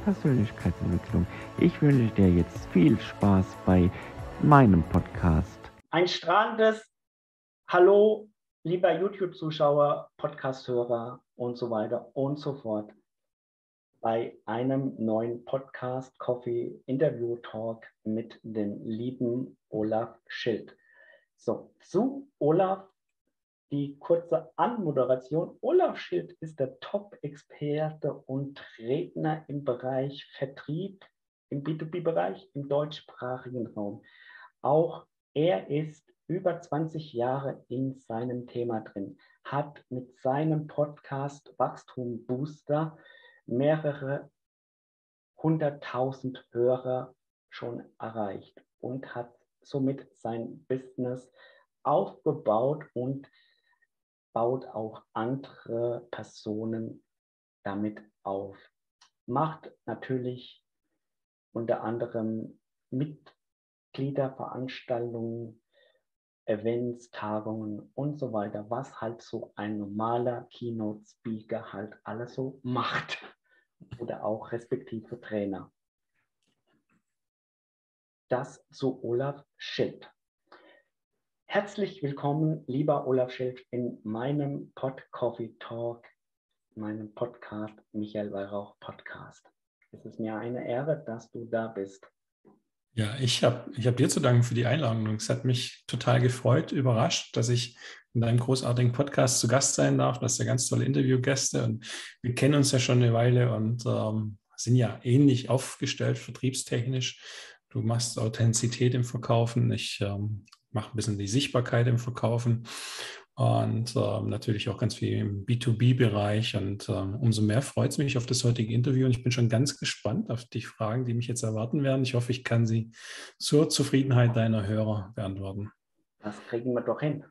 Persönlichkeitsentwicklung. Ich wünsche dir jetzt viel Spaß bei meinem Podcast. Ein strahlendes Hallo, lieber YouTube-Zuschauer, Podcast-Hörer und so weiter und so fort bei einem neuen Podcast Coffee Interview Talk mit dem lieben Olaf Schild. So, zu Olaf die kurze Anmoderation. Olaf Schild ist der Top-Experte und Redner im Bereich Vertrieb, im B2B-Bereich, im deutschsprachigen Raum. Auch er ist über 20 Jahre in seinem Thema drin, hat mit seinem Podcast Wachstum Booster mehrere 100.000 Hörer schon erreicht und hat somit sein Business aufgebaut und baut auch andere Personen damit auf. Macht natürlich unter anderem Mitgliederveranstaltungen, Events, Tagungen und so weiter, was halt so ein normaler Keynote-Speaker halt alles so macht. Oder auch respektive Trainer. Das zu Olaf Schild. Herzlich willkommen, lieber Olaf Schild, in meinem Pod Coffee Talk, meinem Podcast, Michael Weihrauch Podcast. Es ist mir eine Ehre, dass du da bist. Ja, ich hab dir zu danken für die Einladung. Es hat mich total gefreut, überrascht, dass ich in deinem großartigen Podcast zu Gast sein darf. Du hast ja ganz tolle Interviewgäste und wir kennen uns ja schon eine Weile und sind ja ähnlich aufgestellt, vertriebstechnisch. Du machst Authentizität im Verkaufen. Ich mache ein bisschen die Sichtbarkeit im Verkaufen und natürlich auch ganz viel im B2B-Bereich. Und umso mehr freut es mich auf das heutige Interview. Und ich bin schon ganz gespannt auf die Fragen, die mich jetzt erwarten werden. Ich hoffe, ich kann sie zur Zufriedenheit deiner Hörer beantworten. Das kriegen wir doch hin.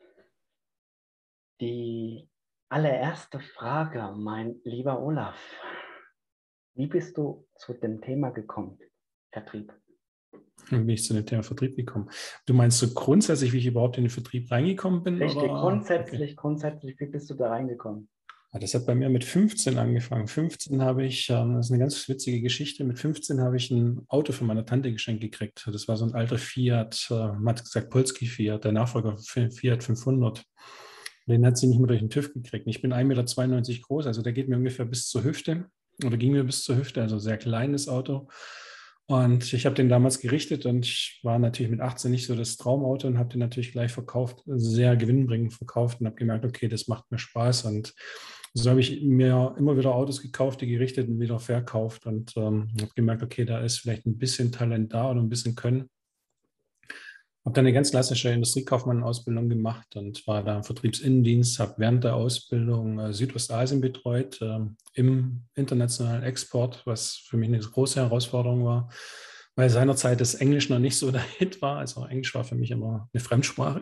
Die allererste Frage, mein lieber Olaf. Wie bist du zu dem Thema gekommen, Vertrieb? Wie bin ich zu dem Thema Vertrieb gekommen? Du meinst so grundsätzlich, wie ich überhaupt in den Vertrieb reingekommen bin? Richtig, oder? grundsätzlich, wie bist du da reingekommen? Ja, das hat bei mir mit 15 angefangen. 15 habe ich, das ist eine ganz witzige Geschichte, mit 15 habe ich ein Auto von meiner Tante geschenkt gekriegt. Das war so ein alter Fiat, man hat gesagt Polski Fiat, der Nachfolger für Fiat 500. Den hat sie nicht mehr durch den TÜV gekriegt. Ich bin 1,92 Meter groß, also der geht mir ungefähr bis zur Hüfte oder ging mir bis zur Hüfte, also sehr kleines Auto. Und ich habe den damals gerichtet und ich war natürlich mit 18 nicht so das Traumauto und habe den natürlich gleich verkauft, sehr gewinnbringend verkauft und habe gemerkt, okay, das macht mir Spaß. Und so habe ich mir immer wieder Autos gekauft, die gerichtet und wieder verkauft und habe gemerkt, okay, da ist vielleicht ein bisschen Talent da oder ein bisschen Können. Habe dann eine ganz klassische Industriekaufmann-Ausbildung gemacht und war da im Vertriebsinnendienst, habe während der Ausbildung Südostasien betreut, im internationalen Export, was für mich eine große Herausforderung war, weil seinerzeit das Englisch noch nicht so der Hit war. Also Englisch war für mich immer eine Fremdsprache.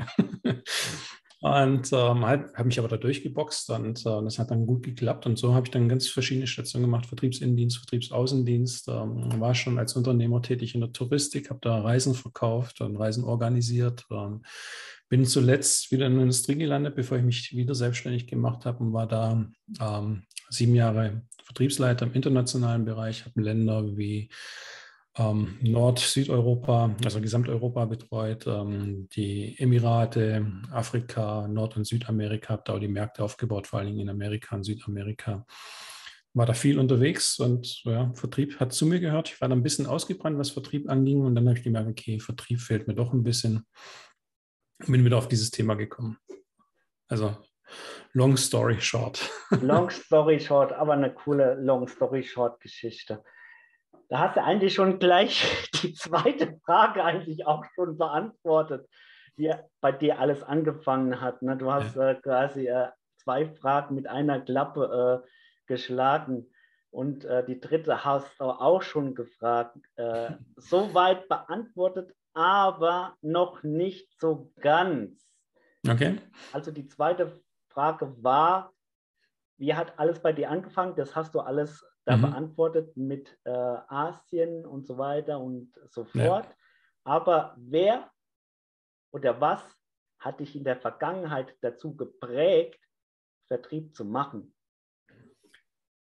Und habe mich aber da durchgeboxt und das hat dann gut geklappt. Und so habe ich dann ganz verschiedene Stationen gemacht, Vertriebsinnendienst, Vertriebsaußendienst, war schon als Unternehmer tätig in der Touristik, habe da Reisen verkauft und Reisen organisiert. Bin zuletzt wieder in der Industrie gelandet, bevor ich mich wieder selbstständig gemacht habe und war da 7 Jahre Vertriebsleiter im internationalen Bereich, habe Länder wie Nord-, Südeuropa, also Gesamteuropa betreut, die Emirate, Afrika, Nord- und Südamerika, habe da auch die Märkte aufgebaut, vor allen Dingen in Amerika und Südamerika. War da viel unterwegs und ja, Vertrieb hat zu mir gehört. Ich war da ein bisschen ausgebrannt, was Vertrieb anging und dann habe ich gemerkt, okay, Vertrieb fehlt mir doch ein bisschen und bin wieder auf dieses Thema gekommen. Also long story short. Long story short, aber eine coole Long story short Geschichte. Da hast du eigentlich schon gleich die zweite Frage eigentlich auch schon beantwortet, wie bei dir alles angefangen hat. Ne? Du hast quasi 2 Fragen mit einer Klappe geschlagen und die dritte hast du auch schon gefragt. Soweit beantwortet, aber noch nicht so ganz. Okay. Also die zweite Frage war, wie hat alles bei dir angefangen? Das hast du alles da beantwortet mit Asien und so weiter und so fort. Ja. Aber wer oder was hat dich in der Vergangenheit dazu geprägt, Vertrieb zu machen?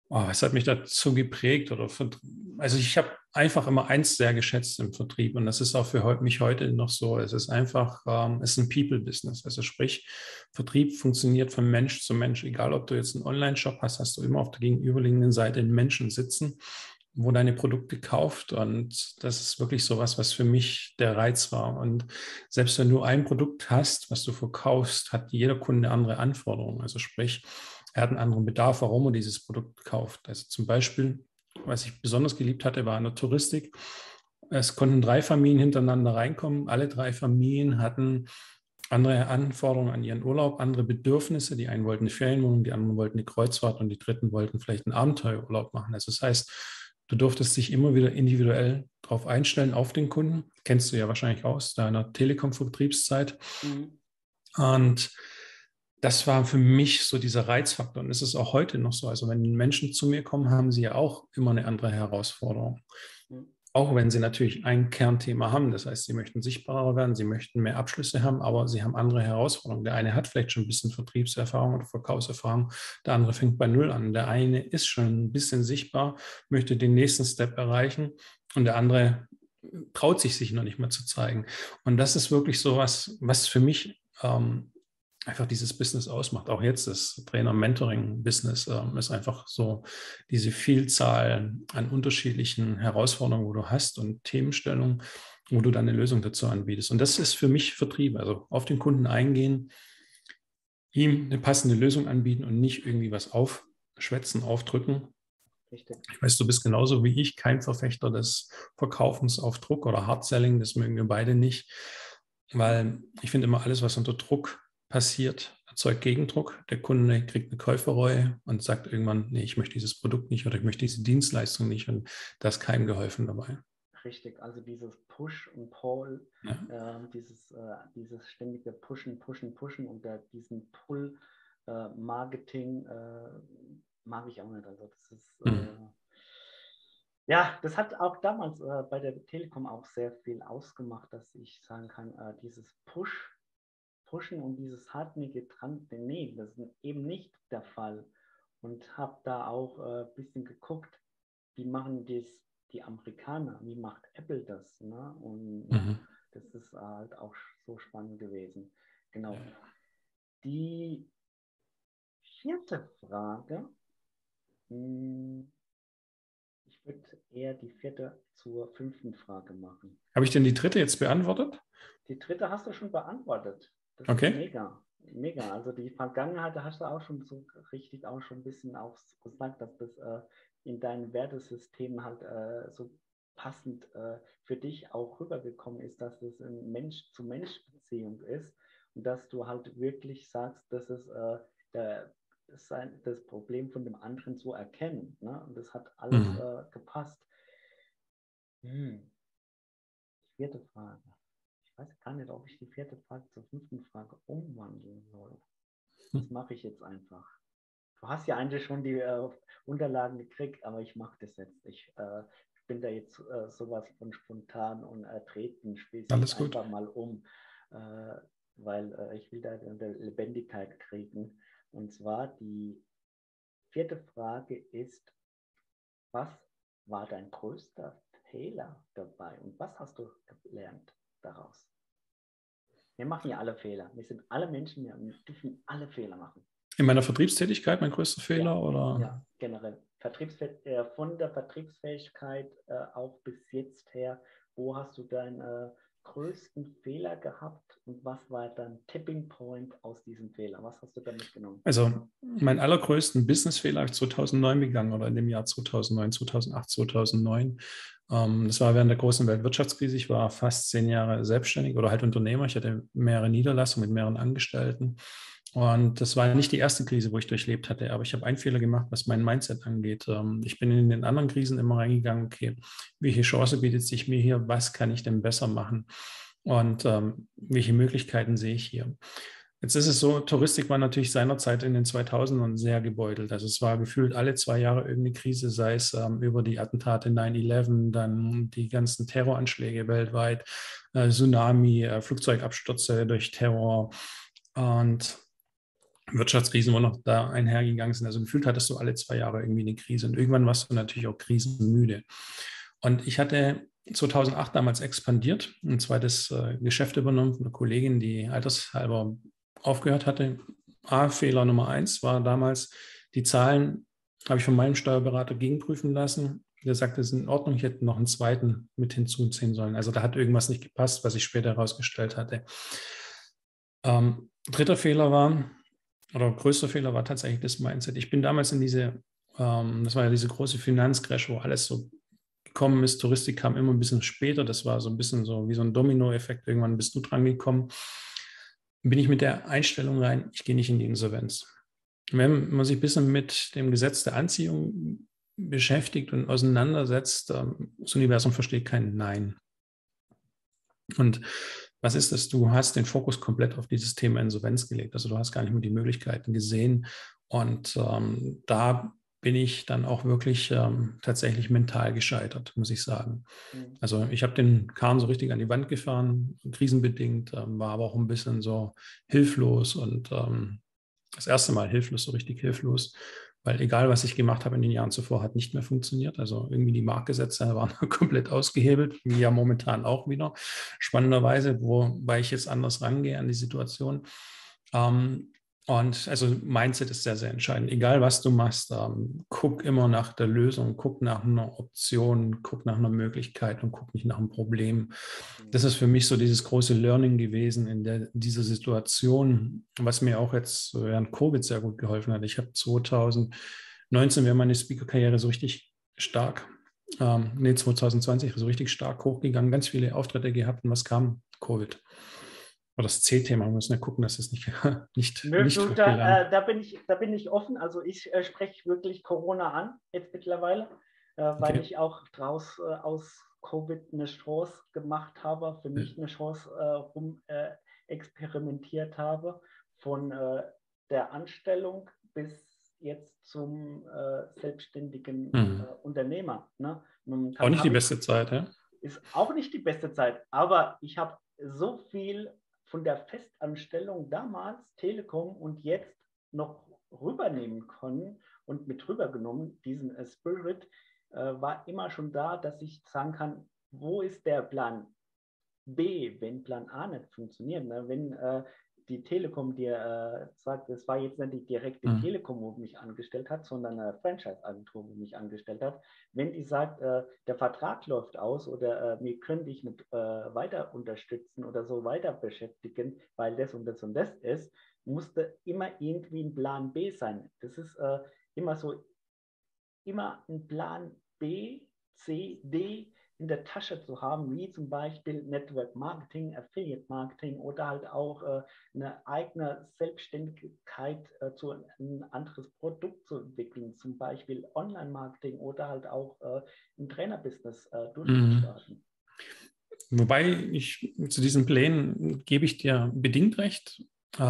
Was hat mich dazu geprägt? Also ich habe einfach immer eins sehr geschätzt im Vertrieb und das ist auch für mich heute noch so. Es ist einfach, es ist ein People-Business. Also sprich, Vertrieb funktioniert von Mensch zu Mensch. Egal, ob du jetzt einen Online-Shop hast, hast du immer auf der gegenüberliegenden Seite einen Menschen sitzen, wo deine Produkte kauft. Und das ist wirklich so was, was für mich der Reiz war. Und selbst wenn du ein Produkt hast, was du verkaufst, hat jeder Kunde andere Anforderungen. Also sprich, er hat einen anderen Bedarf, warum er dieses Produkt kauft. Also zum Beispiel, was ich besonders geliebt hatte, war in der Touristik. Es konnten 3 Familien hintereinander reinkommen. Alle 3 Familien hatten andere Anforderungen an ihren Urlaub, andere Bedürfnisse. Die einen wollten eine Ferienwohnung, die anderen wollten eine Kreuzfahrt und die dritten wollten vielleicht einen Abenteuerurlaub machen. Also das heißt, du durftest dich immer wieder individuell darauf einstellen, auf den Kunden. Kennst du ja wahrscheinlich aus deiner Telekom-Vertriebszeit. Mhm. Und das war für mich so dieser Reizfaktor und es ist auch heute noch so. Also wenn Menschen zu mir kommen, haben sie ja auch immer eine andere Herausforderung. Mhm. Auch wenn sie natürlich ein Kernthema haben. Das heißt, sie möchten sichtbarer werden, sie möchten mehr Abschlüsse haben, aber sie haben andere Herausforderungen. Der eine hat vielleicht schon ein bisschen Vertriebserfahrung oder Verkaufserfahrung, der andere fängt bei Null an. Der eine ist schon ein bisschen sichtbar, möchte den nächsten Step erreichen und der andere traut sich noch nicht mal zu zeigen. Und das ist wirklich so was für mich einfach dieses Business ausmacht. Auch jetzt das Trainer-Mentoring-Business ist einfach so diese Vielzahl an unterschiedlichen Herausforderungen, wo du hast und Themenstellungen, wo du dann eine Lösung dazu anbietest. Und das ist für mich Vertrieb. Also auf den Kunden eingehen, ihm eine passende Lösung anbieten und nicht irgendwie was aufschwätzen, aufdrücken. Richtig. Ich weiß, du bist genauso wie ich kein Verfechter des Verkaufens auf Druck oder Hard-Selling. Das mögen wir beide nicht, weil ich finde immer alles, was unter Druck passiert, erzeugt Gegendruck. Der Kunde kriegt eine Käuferreue und sagt irgendwann, nee, ich möchte dieses Produkt nicht oder ich möchte diese Dienstleistung nicht und da ist keinem geholfen dabei. Richtig, also dieses Push und Pull, Ja. dieses ständige Pushen, Pushen, Pushen und diesen Pull-Marketing mag ich auch nicht. Also das ist, ja, das hat auch damals bei der Telekom auch sehr viel ausgemacht, dass ich sagen kann, dieses Pushen und dieses hartnäckige dran, nee, das ist eben nicht der Fall. Und habe da auch ein bisschen geguckt, wie machen die Amerikaner, wie macht Apple das? Ne? Und ja, Mhm. das ist halt auch so spannend gewesen. Genau. Die 4. Frage, ich würde eher die 4. zur 5. Frage machen. Habe ich denn die 3. jetzt beantwortet? Die 3. hast du schon beantwortet. Das ist Okay. mega. Mega. Also die Vergangenheit, da hast du auch schon so richtig auch schon ein bisschen auch gesagt, dass das in deinem Wertesystem halt so passend für dich auch rübergekommen ist, dass es eine Mensch-zu-Mensch-Beziehung ist und dass du halt wirklich sagst, dass es das Problem von dem anderen zu erkennen. Ne? Und das hat alles gepasst. Die 4. Frage. Ich weiß gar nicht, ob ich die 4. Frage zur 5. Frage umwandeln soll. Das mache ich jetzt einfach. Du hast ja eigentlich schon die Unterlagen gekriegt, aber ich mache das jetzt. Ich bin da jetzt sowas von spontan und treten, spiele es Alles jetzt gut. einfach mal um, weil ich will da eine Lebendigkeit kriegen. Und zwar die 4. Frage ist, was war dein größter Fehler dabei und was hast du gelernt daraus? Wir machen ja alle Fehler. Wir sind alle Menschen, wir dürfen alle Fehler machen. In meiner Vertriebstätigkeit mein größter Fehler, Ja, oder? ja, generell. Von der Vertriebsfähigkeit auch bis jetzt her, wo hast du deinen größten Fehler gehabt und was war dein Tipping Point aus diesem Fehler? Was hast du damit genommen? Also meinen allergrößten Businessfehler habe ich 2009 begangen oder in dem Jahr 2009, 2008, 2009. Das war während der großen Weltwirtschaftskrise. Ich war fast 10 Jahre selbstständig oder halt Unternehmer. Ich hatte mehrere Niederlassungen mit mehreren Angestellten. Und das war nicht die erste Krise, wo ich durchlebt hatte, aber ich habe einen Fehler gemacht, was mein Mindset angeht. Ich bin in den anderen Krisen immer reingegangen, okay, welche Chance bietet sich mir hier, was kann ich denn besser machen und welche Möglichkeiten sehe ich hier. Jetzt ist es so, Touristik war natürlich seinerzeit in den 2000ern sehr gebeutelt. Also es war gefühlt alle 2 Jahre irgendeine Krise, sei es über die Attentate 9/11, dann die ganzen Terroranschläge weltweit, Tsunami, Flugzeugabstürze durch Terror. Und Wirtschaftskrisen, wo noch da einhergegangen sind. Also gefühlt hattest du alle 2 Jahre irgendwie eine Krise und irgendwann warst du natürlich auch krisenmüde. Und ich hatte 2008 damals expandiert, ein zweites Geschäft übernommen von einer Kollegin, die altershalber aufgehört hatte. Fehler Nummer 1 war damals, die Zahlen habe ich von meinem Steuerberater gegenprüfen lassen. Der sagte, es ist in Ordnung, ich hätte noch einen zweiten mit hinzuziehen sollen. Also da hat irgendwas nicht gepasst, was ich später herausgestellt hatte. Dritter Fehler war, oder größter Fehler war tatsächlich das Mindset. Ich bin damals in diese, das war ja diese große Finanzcrash, wo alles so gekommen ist. Touristik kam immer ein bisschen später. Das war so ein bisschen so wie so ein Dominoeffekt. Irgendwann bist du dran gekommen. Bin ich mit der Einstellung rein, ich gehe nicht in die Insolvenz. Wenn man sich ein bisschen mit dem Gesetz der Anziehung beschäftigt und auseinandersetzt, das Universum versteht kein Nein. Und was ist das? Du hast den Fokus komplett auf dieses Thema Insolvenz gelegt. Also du hast gar nicht mehr die Möglichkeiten gesehen. Und da bin ich dann auch wirklich tatsächlich mental gescheitert, muss ich sagen. Also ich habe den Kahn so richtig an die Wand gefahren, krisenbedingt, war aber auch ein bisschen so hilflos und das erste Mal hilflos, so richtig hilflos, weil egal, was ich gemacht habe in den Jahren zuvor, hat nicht mehr funktioniert. Also irgendwie die Marktgesetze waren komplett ausgehebelt, wie ja momentan auch wieder, spannenderweise, wobei ich jetzt anders rangehe an die Situation. Und also Mindset ist sehr, sehr entscheidend. Egal, was du machst, guck immer nach der Lösung, guck nach einer Option, guck nach einer Möglichkeit und guck nicht nach einem Problem. Das ist für mich so dieses große Learning gewesen in dieser Situation, was mir auch jetzt während Covid sehr gut geholfen hat. Ich habe 2019 wäre meine Speaker-Karriere so richtig stark, 2020 so richtig stark hochgegangen, ganz viele Auftritte gehabt und was kam? Covid. Oder das C-Thema, wir müssen ja gucken, dass es nicht hochgeladen. Da bin ich offen. Also ich spreche wirklich Corona an, jetzt mittlerweile, weil ich auch aus Covid eine Chance gemacht habe, für mich eine Chance experimentiert habe, von der Anstellung bis jetzt zum selbstständigen Unternehmer. Ne? Auch nicht die beste Zeit, ja? Ist auch nicht die beste Zeit, aber ich habe so viel von der Festanstellung damals, Telekom, und jetzt noch rübernehmen können und mit rübergenommen, diesen Spirit, war immer schon da, dass ich sagen kann, wo ist der Plan B, wenn Plan A nicht funktioniert. Ne? Wenn die Telekom dir sagt, es war jetzt nicht die direkte Telekom, wo mich angestellt hat, sondern eine Franchise-Agentur, wo mich angestellt hat. Wenn die sagt, der Vertrag läuft aus oder wir können dich nicht weiter unterstützen oder so weiter beschäftigen, weil das und das und das ist, musste immer irgendwie ein Plan B sein. Das ist immer ein Plan B, C, D in der Tasche zu haben, wie zum Beispiel Network Marketing, Affiliate Marketing oder halt auch eine eigene Selbstständigkeit zu ein anderes Produkt zu entwickeln, zum Beispiel Online-Marketing oder halt auch ein Trainerbusiness durchzustarten. Wobei ich zu diesen Plänen gebe ich dir bedingt recht.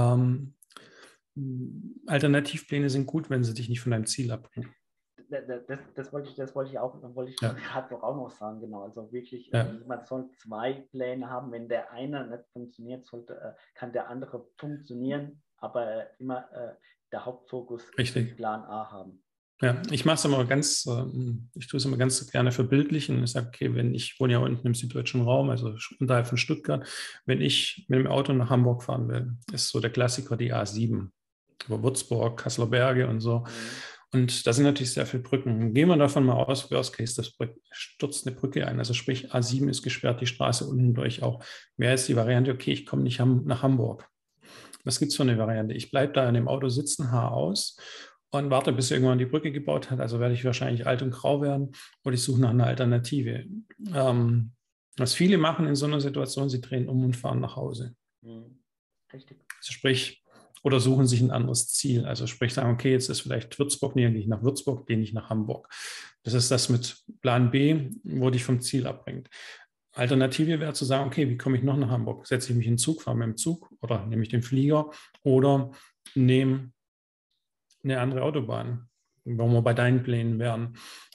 Alternativpläne sind gut, wenn sie dich nicht von deinem Ziel abbringen. Das wollte ich auch gerade auch noch sagen, genau. Also wirklich, man soll 2 Pläne haben. Wenn der eine nicht funktioniert, kann der andere funktionieren, aber immer der Hauptfokus ist Plan A haben. Ja, ich mache es immer ich tue es immer ganz gerne verbildlichen. Ich sage, okay, ich wohne ja unten im süddeutschen Raum, also unterhalb von Stuttgart, wenn ich mit dem Auto nach Hamburg fahren will, ist so der Klassiker die A7 über Würzburg, Kasseler Berge und so. Und da sind natürlich sehr viele Brücken. Gehen wir davon mal aus, Worst Case, das stürzt eine Brücke ein. Also sprich, A7 ist gesperrt, die Straße unten durch auch. Wäre jetzt die Variante, okay, ich komme nicht nach Hamburg. Was gibt es für eine Variante? Ich bleibe da in dem Auto sitzen, Haar aus und warte, bis irgendwann die Brücke gebaut hat. Also werde ich wahrscheinlich alt und grau werden oder ich suche nach einer Alternative. Was viele machen in so einer Situation, sie drehen um und fahren nach Hause. Richtig. Also sprich, oder suchen sich ein anderes Ziel. Also sprich, sagen, okay, jetzt ist vielleicht Würzburg näher, gehe ich nach Würzburg, gehe ich nach Hamburg. Das ist das mit Plan B, wo dich vom Ziel abbringt. Alternative wäre zu sagen, okay, wie komme ich noch nach Hamburg? Setze ich mich in den Zug, fahre mit dem Zug oder nehme ich den Flieger oder nehme eine andere Autobahn, wo wir bei deinen Plänen wären.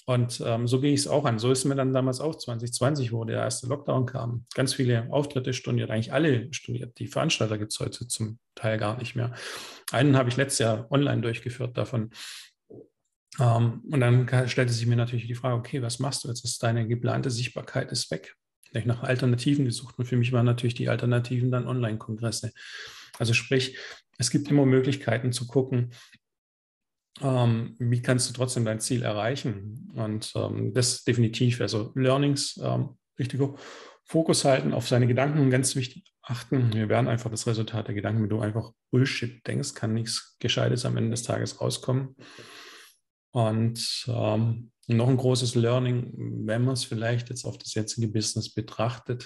Und so ging ich es auch an. So ist mir dann damals auch 2020, wo der erste Lockdown kam, ganz viele Auftritte storniert, eigentlich alle storniert. Die Veranstalter gibt es heute zum Teil gar nicht mehr. Einen habe ich letztes Jahr online durchgeführt davon. Und dann stellte sich mir natürlich die Frage, okay, was machst du jetzt? Ist deine geplante Sichtbarkeit ist weg. Ich habe nach Alternativen gesucht und für mich waren natürlich die Alternativen dann Online-Kongresse. Also sprich, es gibt immer Möglichkeiten zu gucken, wie kannst du trotzdem dein Ziel erreichen? Und das definitiv, also Learnings, richtiger Fokus halten, auf seine Gedanken und ganz wichtig achten, wir werden einfach das Resultat der Gedanken, wenn du einfach Bullshit denkst, kann nichts Gescheites am Ende des Tages rauskommen. Und noch ein großes Learning, wenn man es vielleicht jetzt auf das jetzige Business betrachtet,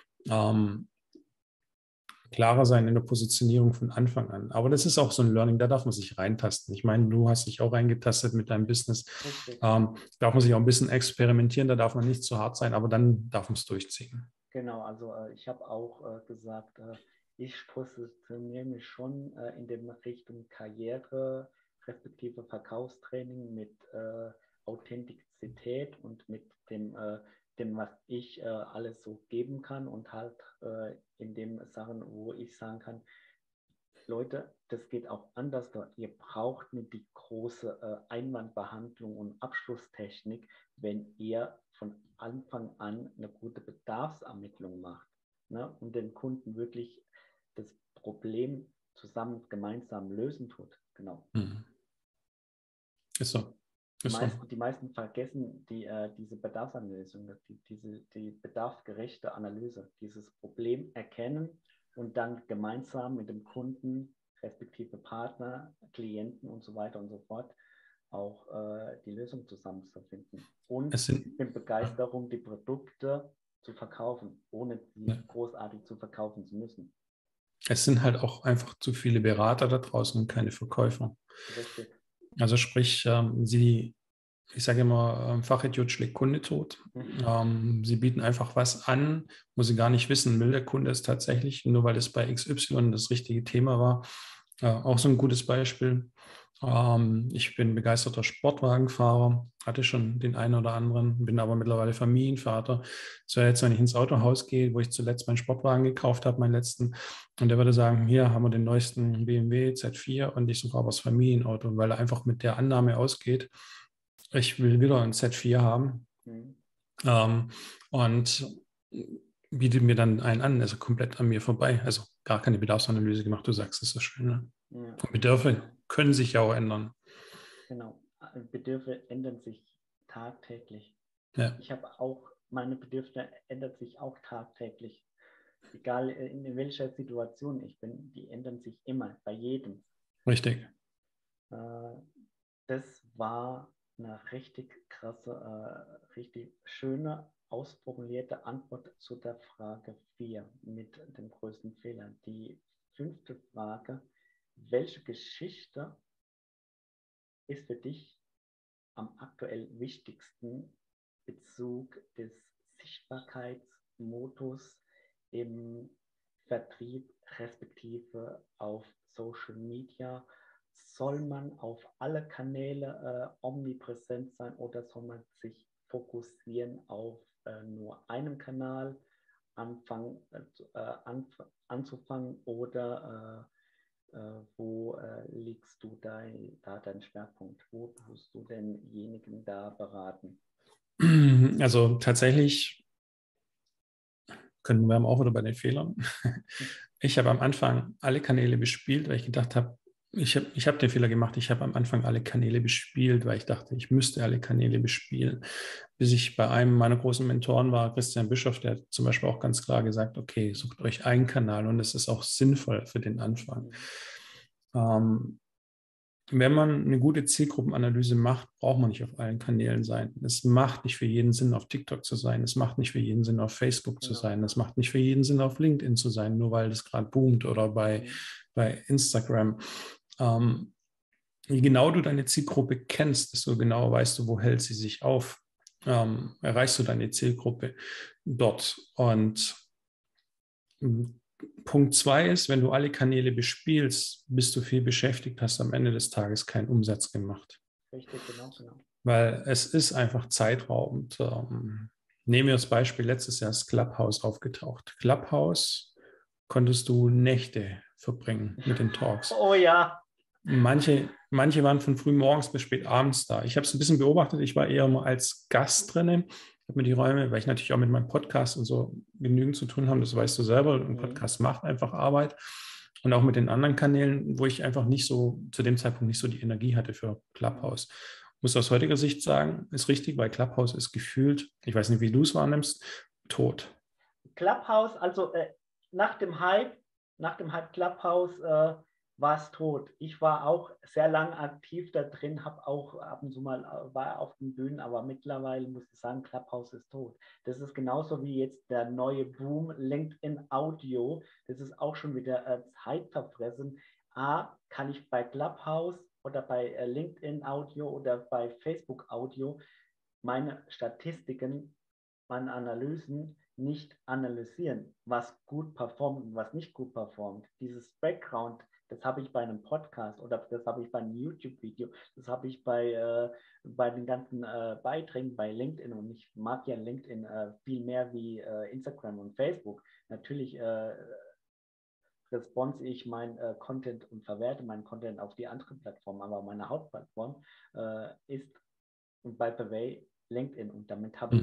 klarer sein in der Positionierung von Anfang an. Aber das ist auch so ein Learning, da darf man sich reintasten. Ich meine, du hast dich auch reingetastet mit deinem Business. Darf man sich auch ein bisschen experimentieren, da darf man nicht zu hart sein, aber dann darf man es durchziehen. Genau, also ich habe auch gesagt, ich positioniere mich schon in der Richtung Karriere, respektive Verkaufstraining mit Authentizität und mit dem, was ich alles so geben kann und halt in den Sachen, wo ich sagen kann, Leute, das geht auch anders dort. Ihr braucht nicht die große Einwandbehandlung und Abschlusstechnik, wenn ihr von Anfang an eine gute Bedarfsermittlung macht, ne? Und den Kunden wirklich das Problem zusammen gemeinsam lösen tut. Genau. Ist so. Die meisten vergessen diese Bedarfsanalyse, die bedarfsgerechte Analyse, dieses Problem erkennen und dann gemeinsam mit dem Kunden, respektive Partner, Klienten und so weiter und so fort auch die Lösung zusammenzufinden. Und mit Begeisterung die Produkte zu verkaufen, ohne sie großartig zu verkaufen zu müssen. Es sind halt auch einfach zu viele Berater da draußen und keine Verkäufer. Richtig. Also sprich, ich sage immer, Fachidiot schlägt Kunde tot. Sie bieten einfach was an, wo sie gar nicht wissen, will der Kunde es tatsächlich, nur weil es bei XY das richtige Thema war. Auch so ein gutes Beispiel. Ich bin begeisterter Sportwagenfahrer, hatte schon den einen oder anderen, bin aber mittlerweile Familienvater. So jetzt, wenn ich ins Autohaus gehe, wo ich zuletzt meinen Sportwagen gekauft habe, meinen letzten, und der würde sagen, hier haben wir den neuesten BMW Z4 und ich suche aber das Familienauto, weil er einfach mit der Annahme ausgeht, ich will wieder ein Z4 haben und bietet mir dann einen an, also komplett an mir vorbei. Also gar keine Bedarfsanalyse gemacht, du sagst es so schön. Ne? Ja. Und Bedarfe können sich ja auch ändern. Genau, Bedürfe ändern sich tagtäglich. Ja. Ich habe auch, meine Bedürfnisse ändern sich auch tagtäglich. Egal in welcher Situation ich bin, die ändern sich immer, bei jedem. Richtig. Das war eine richtig krasse, richtig schöne, ausformulierte Antwort zu der Frage 4 mit dem größten Fehler. Die 5. Frage, welche Geschichte ist für dich am aktuell wichtigsten Bezug des Sichtbarkeitsmodus im Vertrieb respektive auf Social Media? Soll man auf alle Kanäle omnipräsent sein oder soll man sich fokussieren auf nur einem Kanal anzufangen oder wo legst du da deinen Schwerpunkt? Wo tust du denjenigen da beraten? Also tatsächlich können wir auch wieder bei den Fehlern. Ich habe am Anfang alle Kanäle bespielt, weil ich gedacht habe, ich hab den Fehler gemacht, ich habe am Anfang alle Kanäle bespielt, weil ich dachte, ich müsste alle Kanäle bespielen. Bis ich bei einem meiner großen Mentoren war, Christian Bischoff, der hat zum Beispiel auch ganz klar gesagt, okay, sucht euch einen Kanal und es ist auch sinnvoll für den Anfang. Wenn man eine gute Zielgruppenanalyse macht, braucht man nicht auf allen Kanälen sein. Es macht nicht für jeden Sinn, auf TikTok zu sein. Es macht nicht für jeden Sinn, auf Facebook zu sein. Es macht nicht für jeden Sinn, auf LinkedIn zu sein, nur weil das gerade boomt oder bei Instagram. Je genau du deine Zielgruppe kennst, desto genauer weißt du, wo hält sie sich auf. Erreichst du deine Zielgruppe dort. Und Punkt 2 ist, wenn du alle Kanäle bespielst, bist du viel beschäftigt, hast am Ende des Tages keinen Umsatz gemacht. Richtig, genau. weil es ist einfach zeitraubend. Nehmen wir das Beispiel, letztes Jahr ist Clubhouse aufgetaucht. Clubhouse konntest du Nächte verbringen mit den Talks. Oh ja. Manche waren von früh morgens bis spät abends da. Ich habe es ein bisschen beobachtet. Ich war eher mal als Gast drinnen. Ich habe mir die Räume, weil ich natürlich auch mit meinem Podcast und so genügend zu tun habe, das weißt du selber. Ein Podcast macht einfach Arbeit. Und auch mit den anderen Kanälen, wo ich einfach nicht so, zu dem Zeitpunkt nicht so die Energie hatte für Clubhouse. Muss aus heutiger Sicht sagen, ist richtig, weil Clubhouse ist gefühlt, ich weiß nicht, wie du es wahrnimmst, tot. Clubhouse, also nach dem Hype Clubhouse war es tot. Ich war auch sehr lange aktiv da drin, habe auch ab und zu mal war auf den Bühnen, aber mittlerweile muss ich sagen, Clubhouse ist tot. Das ist genauso wie jetzt der neue Boom LinkedIn Audio. Das ist auch schon wieder zeitverfressen. Kann ich bei Clubhouse oder bei LinkedIn Audio oder bei Facebook Audio meine Statistiken, meine Analysen nicht analysieren, was gut performt und was nicht gut performt. Dieses Background, das habe ich bei einem Podcast oder das habe ich bei einem YouTube-Video, das habe ich bei den ganzen Beiträgen bei LinkedIn, und ich mag ja LinkedIn viel mehr wie Instagram und Facebook. Natürlich response ich mein Content und verwerte meinen Content auf die anderen Plattformen, aber meine Hauptplattform ist und by the way LinkedIn, und damit habe ich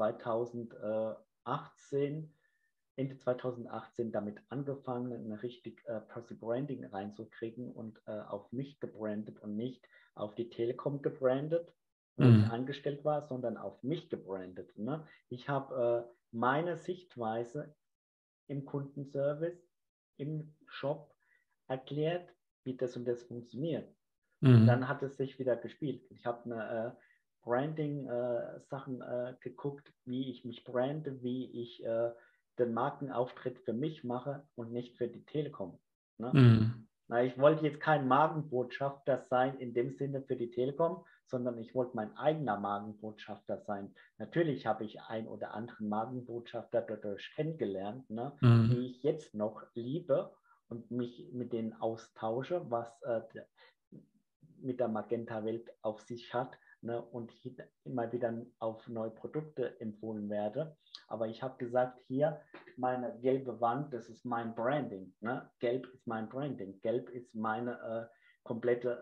2018, Ende 2018 damit angefangen, eine richtig Personal Branding reinzukriegen und auf mich gebrandet und nicht auf die Telekom gebrandet, wo ich angestellt war, sondern auf mich gebrandet. Ne? Ich habe meine Sichtweise im Kundenservice, im Shop erklärt, wie das und das funktioniert. Und dann hat es sich wieder gespielt. Ich habe eine Branding-Sachen geguckt, wie ich mich brande, wie ich den Markenauftritt für mich mache und nicht für die Telekom. Ne? Na, ich wollte jetzt kein Markenbotschafter sein in dem Sinne für die Telekom, sondern ich wollte mein eigener Markenbotschafter sein. Natürlich habe ich einen oder anderen Markenbotschafter dadurch kennengelernt, ne, die ich jetzt noch liebe und mich mit denen austausche, was mit der Magenta-Welt auf sich hat, ne, und immer wieder auf neue Produkte empfohlen werde. Aber ich habe gesagt, hier meine gelbe Wand, das ist mein Branding. Ne? Gelb ist mein Branding. Gelb ist meine komplette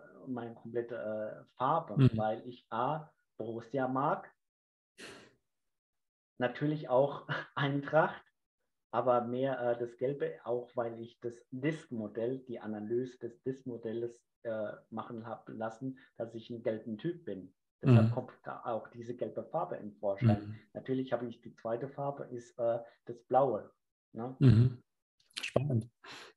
Farbe, weil ich Borussia mag, natürlich auch Eintracht, aber mehr das Gelbe auch, weil ich das Disk-Modell, die Analyse des Disk-Modells machen habe lassen, dass ich ein gelben Typ bin. Deshalb kommt da auch diese gelbe Farbe im Vorschein. Natürlich habe ich die zweite Farbe, ist das Blaue. Ne? Spannend.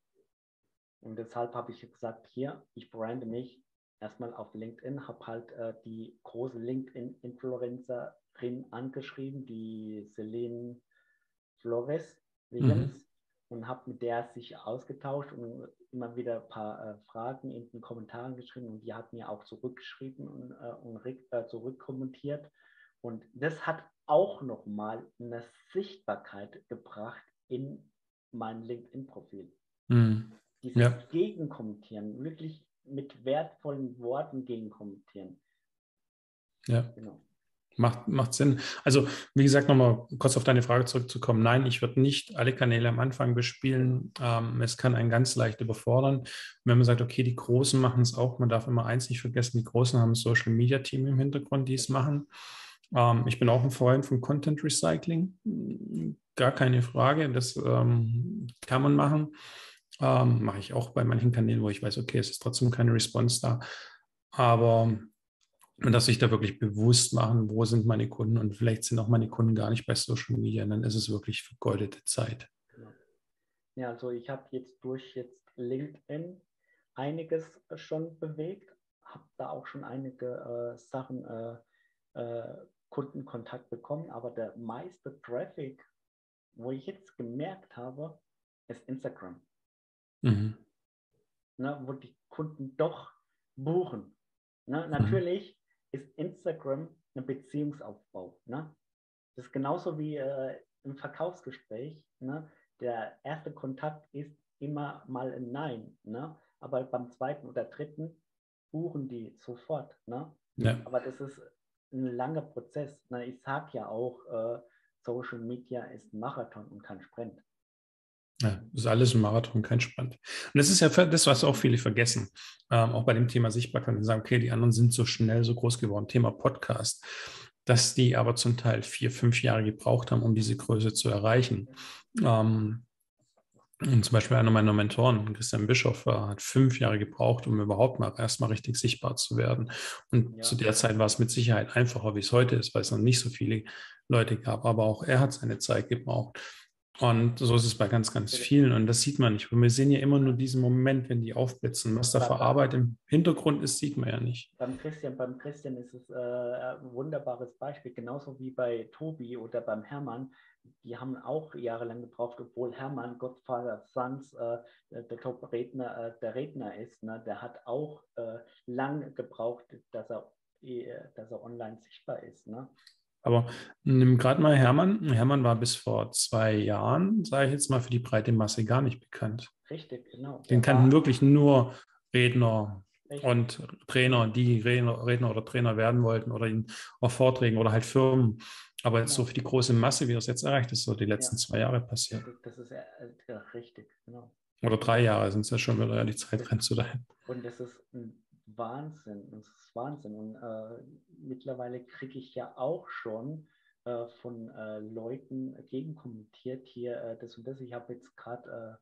Und deshalb habe ich gesagt, hier, ich brande mich erstmal auf LinkedIn, habe halt die große LinkedIn-Influencerin angeschrieben, die Selene Flores Williams, und habe mit der sich ausgetauscht und immer wieder ein paar Fragen in den Kommentaren geschrieben, und die hat mir auch zurückgeschrieben und zurückkommentiert. Und das hat auch nochmal eine Sichtbarkeit gebracht in mein LinkedIn-Profil. Dieses Gegenkommentieren, wirklich mit wertvollen Worten gegenkommentieren. Ja. Genau. Macht Sinn. Also, wie gesagt, nochmal kurz auf deine Frage zurückzukommen. Nein, ich würde nicht alle Kanäle am Anfang bespielen. Es kann einen ganz leicht überfordern. Und wenn man sagt, okay, die Großen machen es auch, man darf immer eins nicht vergessen, die Großen haben ein Social-Media-Team im Hintergrund, die es machen. Ich bin auch ein Freund von Content Recycling. Gar keine Frage, das kann man machen. Mache ich auch bei manchen Kanälen, wo ich weiß, okay, es ist trotzdem keine Response da. Aber man darf sich da wirklich bewusst machen, wo sind meine Kunden, und vielleicht sind auch meine Kunden gar nicht bei Social Media, und dann ist es wirklich vergeudete Zeit. Ja, also ich habe durch LinkedIn einiges schon bewegt, habe da auch schon einige Sachen, Kundenkontakt bekommen, aber der meiste Traffic, wo ich jetzt gemerkt habe, ist Instagram. Ne, wo die Kunden doch buchen. Ne, natürlich ist Instagram ein Beziehungsaufbau. Ne? Das ist genauso wie im Verkaufsgespräch. Ne? Der erste Kontakt ist immer mal ein Nein. Ne? Aber beim zweiten oder dritten buchen die sofort. Ne? Ja. Aber das ist ein langer Prozess. Na, ich sage ja auch, Social Media ist ein Marathon und kein Sprint. Ja, das ist alles ein Marathon, kein Sprint. Und das ist ja das, was auch viele vergessen. Auch bei dem Thema Sichtbarkeit. Die sagen, okay, die anderen sind so schnell so groß geworden. Thema Podcast. Dass die aber zum Teil 4, 5 Jahre gebraucht haben, um diese Größe zu erreichen. Und zum Beispiel einer meiner Mentoren, Christian Bischoff, hat 5 Jahre gebraucht, um überhaupt mal erstmal richtig sichtbar zu werden. Und zu der Zeit war es mit Sicherheit einfacher, wie es heute ist, weil es noch nicht so viele Leute gab. Aber auch er hat seine Zeit gebraucht. Und so ist es bei ganz, ganz vielen. Und das sieht man nicht. Und wir sehen ja immer nur diesen Moment, wenn die aufblitzen. Was da für Arbeit im Hintergrund ist, sieht man ja nicht. Beim Christian ist es ein wunderbares Beispiel, genauso wie bei Tobi oder beim Hermann. Die haben auch jahrelang gebraucht, obwohl Hermann, Godfather Sons, der Top-Redner, der Redner ist. Ne? Der hat auch lange gebraucht, dass er online sichtbar ist. Ne? Aber nimm gerade mal Hermann. Hermann war bis vor 2 Jahren, sage ich jetzt mal, für die breite Masse gar nicht bekannt. Richtig, genau. Den kannten wirklich nur Redner Richtig. und Trainer, die Redner oder Trainer werden wollten oder ihn auf Vorträgen oder halt Firmen. Aber jetzt so für die große Masse, wie er es jetzt erreicht, ist so die letzten 2 Jahre passiert. Das ist richtig, genau. Oder 3 Jahre sind es ja schon wieder, ja, die Zeit rennt so dahin. Und das ist ein Wahnsinn. Das ist Wahnsinn. Und mittlerweile kriege ich ja auch schon von Leuten gegenkommentiert hier das und das. Ich habe jetzt gerade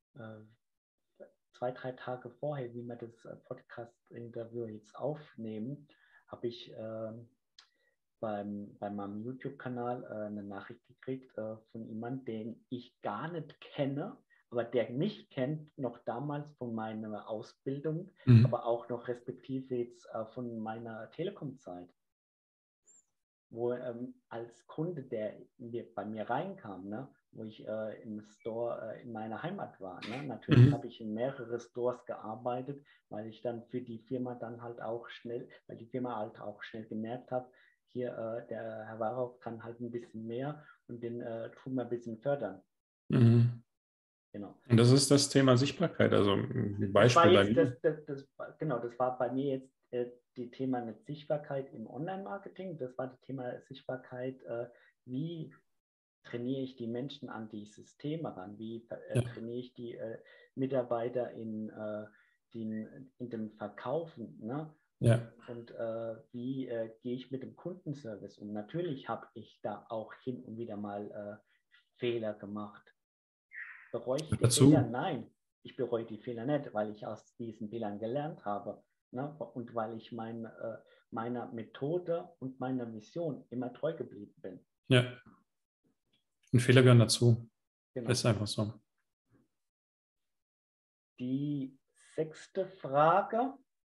2, 3 Tage vorher, wie wir das Podcast-Interview jetzt aufnehmen, habe ich bei meinem YouTube-Kanal eine Nachricht gekriegt von jemandem, den ich gar nicht kenne, aber der mich kennt, noch damals von meiner Ausbildung, aber auch noch respektive jetzt von meiner Telekom-Zeit, wo als Kunde, der bei mir reinkam, ne, wo ich im Store in meiner Heimat war. Ne? Natürlich habe ich in mehrere Stores gearbeitet, weil ich dann für die Firma dann halt auch schnell, weil die Firma halt auch schnell gemerkt hat, hier der Herr Warauch kann halt ein bisschen mehr und den tun wir ein bisschen fördern. Genau. Und das ist das Thema Sichtbarkeit, also ein Beispiel bei mir. Das war bei mir jetzt die Thema mit Sichtbarkeit im Online-Marketing. Das war das Thema Sichtbarkeit, wie trainiere ich die Menschen an die Systeme ran, wie trainiere ich die Mitarbeiter in dem Verkaufen, ne? Ja. Und wie gehe ich mit dem Kundenservice um? Natürlich habe ich da auch hin und wieder mal Fehler gemacht. Bereue ich die Fehler? Nein, ich bereue die Fehler nicht, weil ich aus diesen Fehlern gelernt habe, ne? Und weil ich meiner Methode und meiner Mission immer treu geblieben bin. Ja. Und Fehler gehören dazu. Genau. Das ist einfach so. Die 6. Frage.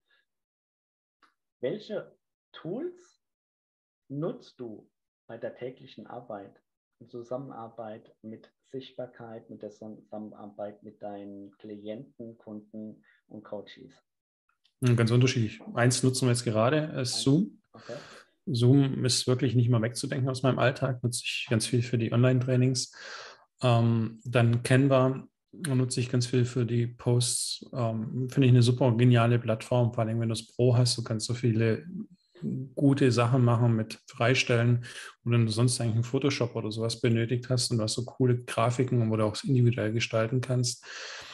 Welche Tools nutzt du bei der täglichen Arbeit, in Zusammenarbeit mit Sichtbarkeit, mit der Zusammenarbeit mit deinen Klienten, Kunden und Coaches? Ganz unterschiedlich. Eins nutzen wir jetzt gerade, ist Zoom. Okay. Zoom ist wirklich nicht mal wegzudenken aus meinem Alltag, nutze ich ganz viel für die Online-Trainings. Dann Canva nutze ich ganz viel für die Posts. Finde ich eine super geniale Plattform, vor allem wenn du das Pro hast, du kannst so viele gute Sachen machen mit Freistellen, wo du sonst eigentlich einen Photoshop oder sowas benötigt hast und du hast so coole Grafiken, wo du auch individuell gestalten kannst.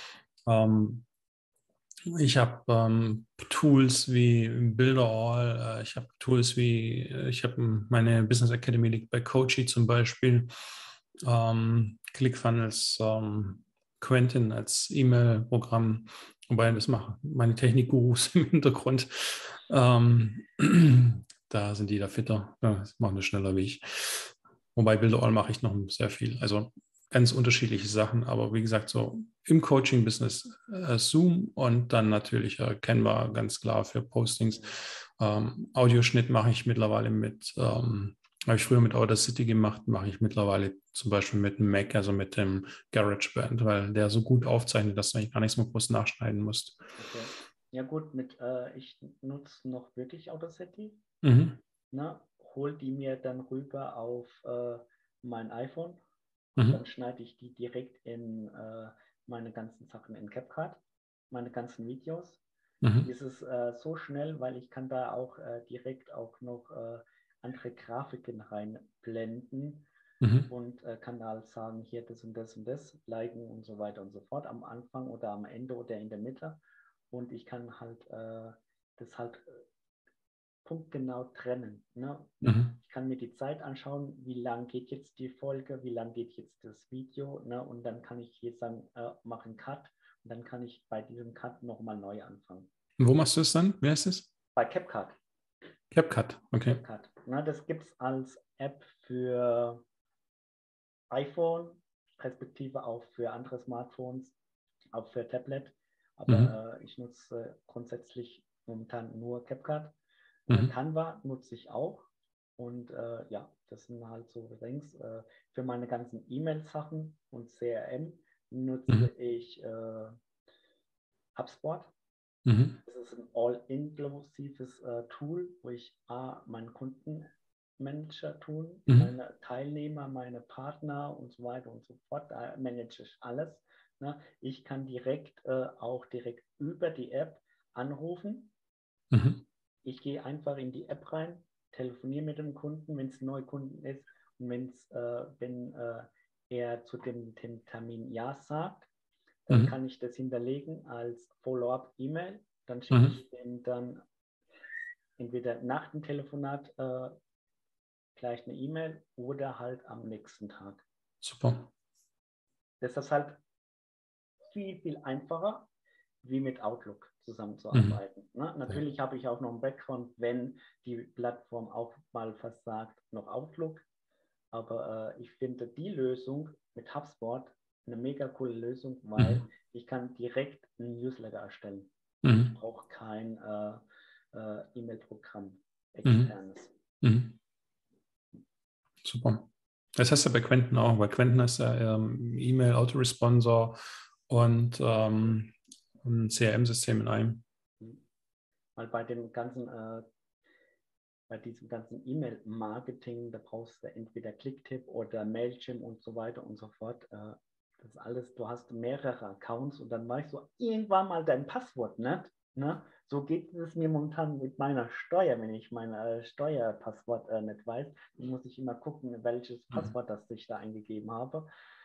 Ich habe Tools wie Builderall, ich habe Tools wie, ich habe meine Business Academy liegt bei Coachy zum Beispiel, ClickFunnels, Quentin als E-Mail-Programm, wobei das machen meine Technikgurus im Hintergrund. Da sind die da fitter, das machen das schneller wie ich. Wobei Builderall mache ich noch sehr viel. Also ganz unterschiedliche Sachen, aber wie gesagt, so im Coaching-Business Zoom und dann natürlich Canva ganz klar für Postings. Audioschnitt mache ich mittlerweile habe ich früher mit Audacity gemacht, mache ich mittlerweile zum Beispiel mit dem Mac, also mit dem GarageBand, weil der so gut aufzeichnet, dass du eigentlich gar nichts mehr groß nachschneiden musst. Okay. Ja gut, ich nutze noch wirklich Audacity. Na, hol die mir dann rüber auf mein iPhone. Dann schneide ich die direkt in meine ganzen Sachen in CapCut, meine ganzen Videos. Mhm. ist es so schnell, weil ich kann da auch direkt auch noch andere Grafiken reinblenden Mhm. und kann da halt sagen, hier das und das, liken und so weiter und so fort am Anfang oder am Ende oder in der Mitte. Und ich kann halt das halt punktgenau trennen. Ne? Mhm. Ich kann mir die Zeit anschauen, wie lang geht jetzt die Folge, wie lang geht jetzt das Video. Ne? Und dann kann ich hier sagen, mach einen Cut. Und dann kann ich bei diesem Cut nochmal neu anfangen. Und wo machst du es dann? Wie heißt es? Bei CapCut. CapCut, okay. CapCut. Ne? Das gibt es als App für iPhone, respektive auch für andere Smartphones, auch für Tablet. Mhm. Aber ich nutze grundsätzlich momentan nur CapCut. Mhm. Canva nutze ich auch. Und ja, das sind halt so Links. Für meine ganzen E-Mail-Sachen und CRM nutze Mhm. ich HubSpot. Mhm. Das ist ein all-inklusives Tool, wo ich meinen Kundenmanager tun, Mhm. meine Teilnehmer, meine Partner und so weiter und so fort, da manage ich alles. Ne? Ich kann direkt auch direkt über die App anrufen. Mhm. Ich gehe einfach in die App rein, telefoniere mit dem Kunden, wenn es ein Neukunden ist und wenn er zu dem Termin Ja sagt, dann Mhm. kann ich das hinterlegen als Follow-up-E-Mail. Dann schicke Mhm. ich ihm dann entweder nach dem Telefonat gleich eine E-Mail oder halt am nächsten Tag. Super. Das ist halt viel, viel einfacher, wie mit Outlook Mhm. zusammenzuarbeiten. Ne? Natürlich habe ich auch noch einen Background, wenn die Plattform auch mal versagt, noch Outlook. Aber ich finde die Lösung mit HubSpot eine mega coole Lösung, weil Mhm. ich kann direkt einen Newsletter erstellen. Ich Mhm. brauche kein E-Mail-Programm Mhm. externes. Mhm. Super. Das hast du bei Quentin auch. Bei Quentin hast du E-Mail-Autoresponsor und ein CRM-System in einem. Weil bei diesem ganzen E-Mail-Marketing, da brauchst du entweder Clicktip oder Mailchimp und so weiter und so fort. Das ist alles, du hast mehrere Accounts und dann weißt du irgendwann mal dein Passwort nicht. Ne? So geht es mir momentan mit meiner Steuer, wenn ich mein Steuerpasswort nicht weiß. Dann muss ich immer gucken, welches Passwort das ich da eingegeben habe,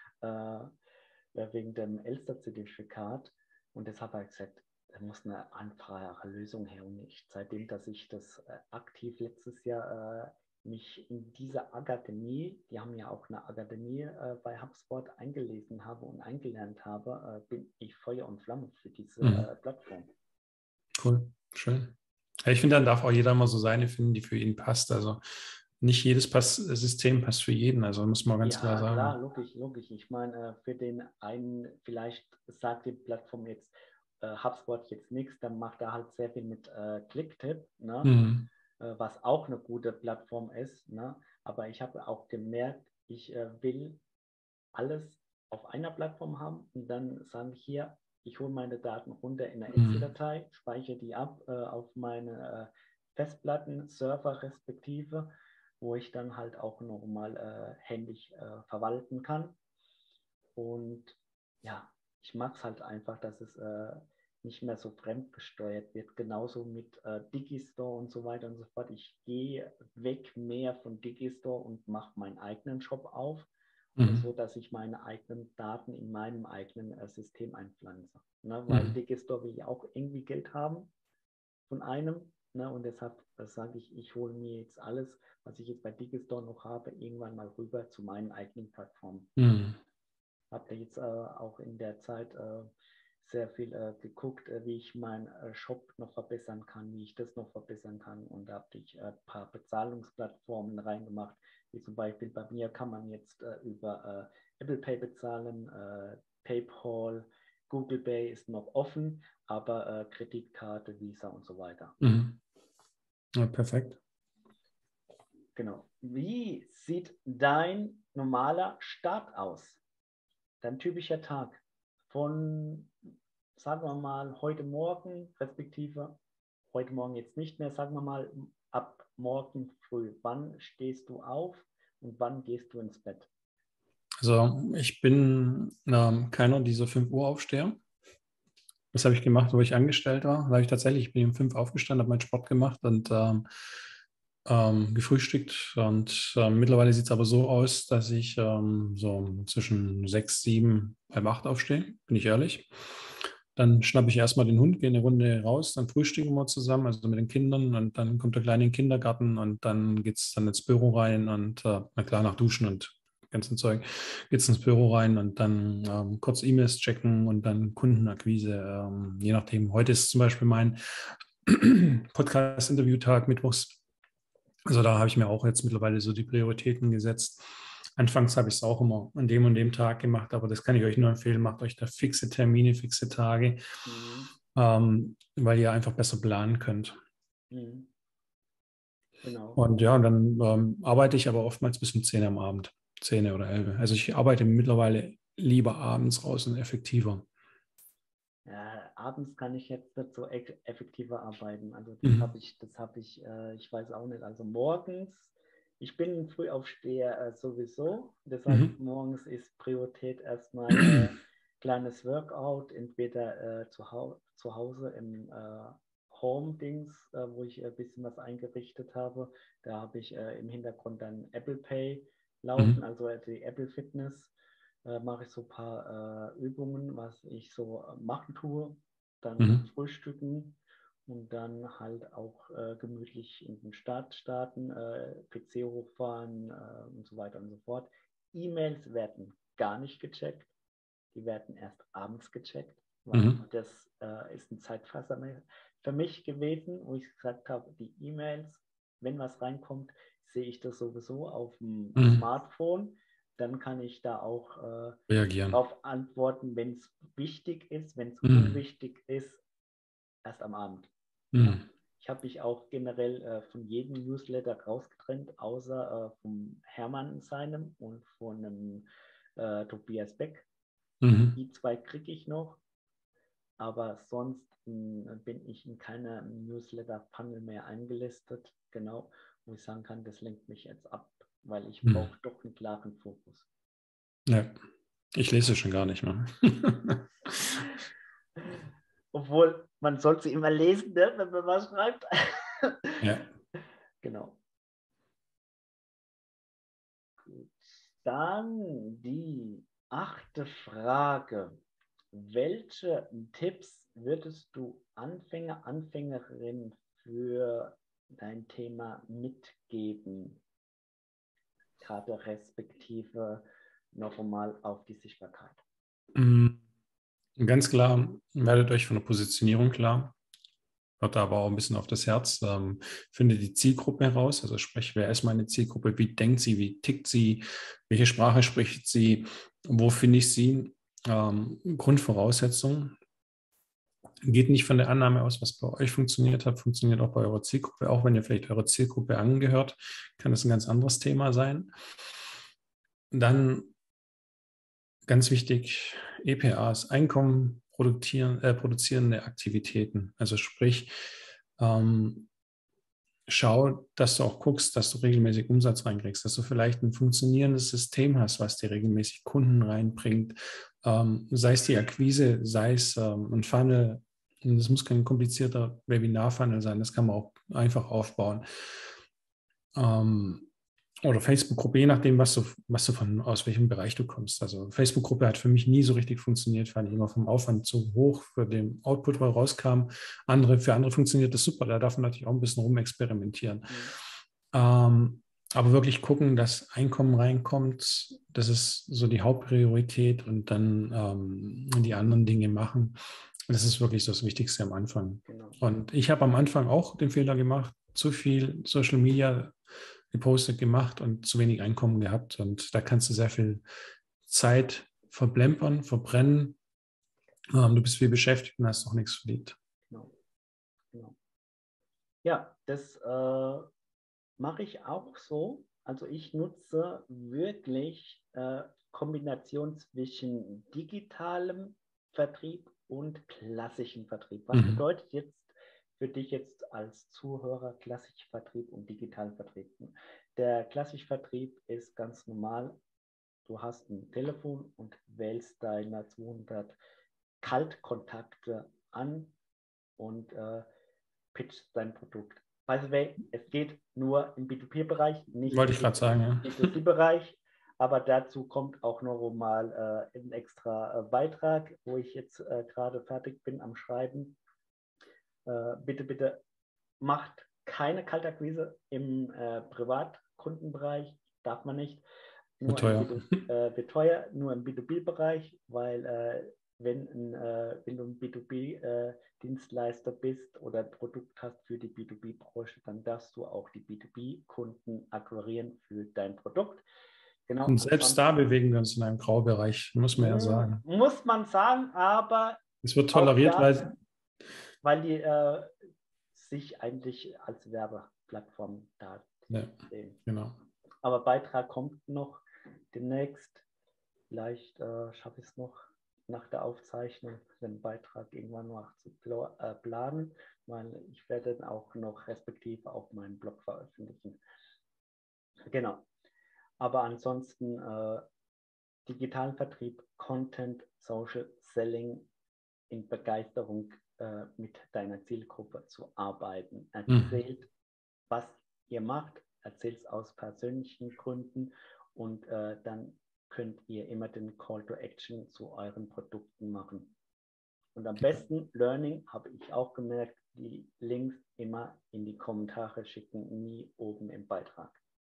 wegen dem Elster-Zertifikat. Und deshalb habe ich gesagt, da muss eine einfachere Lösung her. Und ich, seitdem, dass ich das aktiv letztes Jahr mich in dieser Akademie, die haben ja auch eine Akademie bei HubSpot eingelesen habe und eingelernt habe, bin ich Feuer und Flamme für diese Mhm. Plattform. Cool, schön. Ja, ich finde, dann darf auch jeder mal so seine finden, die für ihn passt. Also nicht jedes System passt für jeden. Also muss man ganz klar Ja, klar, sagen. logisch, logisch. Ich meine, für den einen, vielleicht sagt die Plattform jetzt HubSpot jetzt nichts, dann macht er halt sehr viel mit Clicktip, ne? Mhm. Was auch eine gute Plattform ist. Ne? Aber ich habe auch gemerkt, ich will alles auf einer Plattform haben und dann sagen, hier, ich hole meine Daten runter in einer Mhm. Excel-Datei, speichere die ab auf meine Festplatten, Server respektive, wo ich dann halt auch nochmal händisch verwalten kann. Und ja, ich mag es halt einfach, dass es nicht mehr so fremdgesteuert wird. Genauso mit Digistore und so weiter und so fort. Ich gehe weg mehr von Digistore und mache meinen eigenen Shop auf, so Mhm. dass ich meine eigenen Daten in meinem eigenen System einpflanze. Ne? Weil Mhm. Digistore will ja auch irgendwie Geld haben von einem. Ne? Und deshalb sage ich, ich hole mir jetzt alles, was ich jetzt bei Digistore noch habe, irgendwann mal rüber zu meinen eigenen Plattformen. Mhm. Habe jetzt auch in der Zeit sehr viel geguckt, wie ich meinen Shop noch verbessern kann, wie ich das noch verbessern kann. Und da habe ich ein paar Bezahlungsplattformen reingemacht, wie zum Beispiel bei mir kann man jetzt über Apple Pay bezahlen, PayPal, Google Pay ist noch offen, aber Kreditkarte, Visa und so weiter. Mhm. Ja, perfekt. Genau. Wie sieht dein normaler Start aus? Dein typischer Tag von, sagen wir mal, heute Morgen, respektive heute Morgen jetzt nicht mehr, sagen wir mal, ab morgen früh. Wann stehst du auf und wann gehst du ins Bett? Also ich bin keiner dieser 5 Uhr Aufsteher. Das habe ich gemacht, wo ich angestellt war. Da habe ich tatsächlich, ich bin um 5 aufgestanden, habe meinen Sport gemacht und gefrühstückt. Und mittlerweile sieht es aber so aus, dass ich so zwischen 6, 7, halb 8 aufstehe, bin ich ehrlich. Dann schnappe ich erstmal den Hund, gehe eine Runde raus, dann frühstücken wir zusammen, also mit den Kindern. Und dann kommt der Kleine in den Kindergarten und dann geht es dann ins Büro rein und na klar, nach Duschen und ganzen Zeug, geht es ins Büro rein und dann kurz E-Mails checken und dann Kundenakquise, je nachdem. Heute ist zum Beispiel mein Podcast-Interview-Tag, mittwochs. Also da habe ich mir auch jetzt mittlerweile so die Prioritäten gesetzt. Anfangs habe ich es auch immer an dem und dem Tag gemacht, aber das kann ich euch nur empfehlen. Macht euch da fixe Termine, fixe Tage, Mhm. weil ihr einfach besser planen könnt. Mhm. Genau. Und ja, und dann arbeite ich aber oftmals bis um 10 am Abend, 10 oder 11. Also ich arbeite mittlerweile lieber abends raus und effektiver. Ja, abends kann ich jetzt nicht so effektiver arbeiten. Also Mhm. ich weiß auch nicht. Also morgens, ich bin ein Frühaufsteher sowieso. Das heißt, Mhm. morgens ist Priorität erstmal kleines Workout, entweder zu Hause im Home-Dings, wo ich ein bisschen was eingerichtet habe. Da habe ich im Hintergrund dann Apple Pay laufen, Mhm. also die Apple Fitness. Mache ich so ein paar Übungen, was ich so machen tue, dann Mhm. frühstücken und dann halt auch gemütlich in den Start starten, PC hochfahren und so weiter und so fort. E-Mails werden gar nicht gecheckt, die werden erst abends gecheckt, weil Mhm. das ist ein Zeitfresser für mich gewesen, wo ich gesagt habe, die E-Mails, wenn was reinkommt, sehe ich das sowieso auf dem Mhm. Smartphone. Dann kann ich da auch Reagieren. darauf antworten, wenn es wichtig ist, wenn es Mhm. unwichtig ist, erst am Abend. Ja. Mhm. Ich habe mich auch generell von jedem Newsletter rausgetrennt, außer vom Hermann seinem und von einem Tobias Beck. Mhm. Die zwei kriege ich noch, aber sonst bin ich in keiner Newsletter-Funnel mehr eingelistet. Genau, wo ich sagen kann, das lenkt mich jetzt ab, weil ich Mhm. brauche doch einen klaren Fokus. Ja, ich lese schon gar nicht mehr. Obwohl, man sollte sie immer lesen, ne, wenn man was schreibt. Ja. Genau. Gut. Dann die 8. Frage. Welche Tipps würdest du Anfänger, Anfängerinnen für dein Thema mitgeben? Gerade respektive noch einmal auf die Sichtbarkeit. Mhm. Ganz klar, werdet euch von der Positionierung klar. Hört da aber auch ein bisschen auf das Herz. Findet die Zielgruppe heraus. Also sprich, wer ist meine Zielgruppe? Wie denkt sie? Wie tickt sie? Welche Sprache spricht sie? Wo finde ich sie? Grundvoraussetzung. Geht nicht von der Annahme aus, was bei euch funktioniert hat, funktioniert auch bei eurer Zielgruppe. Auch wenn ihr vielleicht eurer Zielgruppe angehört, kann das ein ganz anderes Thema sein. Dann ganz wichtig, EPAs, Einkommen produzierende Aktivitäten. Also sprich, ähm, schau, dass du auch guckst, dass du regelmäßig Umsatz reinkriegst, dass du vielleicht ein funktionierendes System hast, was dir regelmäßig Kunden reinbringt, sei es die Akquise, sei es ein Funnel. Und das muss kein komplizierter Webinar-Funnel sein, das kann man auch einfach aufbauen. Oder Facebook-Gruppe, je nachdem, aus welchem Bereich du kommst. Also Facebook-Gruppe hat für mich nie so richtig funktioniert, fand ich immer vom Aufwand zu hoch für den Output, der rauskam. Für andere funktioniert das super, da darf man natürlich auch ein bisschen rumexperimentieren. Mhm. Aber wirklich gucken, dass Einkommen reinkommt, das ist so die Hauptpriorität und dann die anderen Dinge machen. Das ist wirklich so das Wichtigste am Anfang. Genau. Und ich habe am Anfang auch den Fehler gemacht, zu viel Social Media gepostet, gemacht und zu wenig Einkommen gehabt. Und da kannst du sehr viel Zeit verplempern, verbrennen. Du bist viel beschäftigt und hast noch nichts verdient. Genau. Genau. Ja, das mache ich auch so. Also ich nutze wirklich Kombination zwischen digitalem Vertrieb und klassischem Vertrieb. Was Mhm. bedeutet jetzt für dich jetzt als Zuhörer klassischer Vertrieb und digitalen Vertrieb? Der klassische Vertrieb ist ganz normal. Du hast ein Telefon und wählst deine 200 Kaltkontakte an und pitcht sein Produkt. By the way, es geht nur im B2B-Bereich, nicht Wollte ich gerade sagen, ja. im B2C-Bereich. Aber dazu kommt auch noch mal ein extra Beitrag, wo ich jetzt gerade fertig bin am Schreiben. Bitte macht keine Kaltakquise im Privatkundenbereich, darf man nicht. Wird teuer. Wird teuer, nur im B2B-Bereich, weil wenn du ein B2B-Dienstleister bist oder ein Produkt hast für die B2B-Branche, dann darfst du auch die B2B-Kunden akquirieren für dein Produkt. Genau, und selbst da bewegen wir uns in einem Graubereich, muss man ja sagen. Muss man sagen, aber es wird toleriert, weil die sich eigentlich als Werbeplattform da sehen. Genau. Aber Beitrag kommt noch demnächst. Vielleicht schaffe ich es noch nach der Aufzeichnung, den Beitrag irgendwann noch zu planen, weil ich werde dann auch noch respektive auf meinen Blog veröffentlichen. Genau. Aber ansonsten digitalen Vertrieb, Content, Social Selling in Begeisterung mit deiner Zielgruppe zu arbeiten. Erzählt, was ihr macht, erzählt es aus persönlichen Gründen und dann könnt ihr immer den Call to Action zu euren Produkten machen. Und am besten Learning, habe ich auch gemerkt, die Links immer in die Kommentare schicken, nie oben im Beitrag.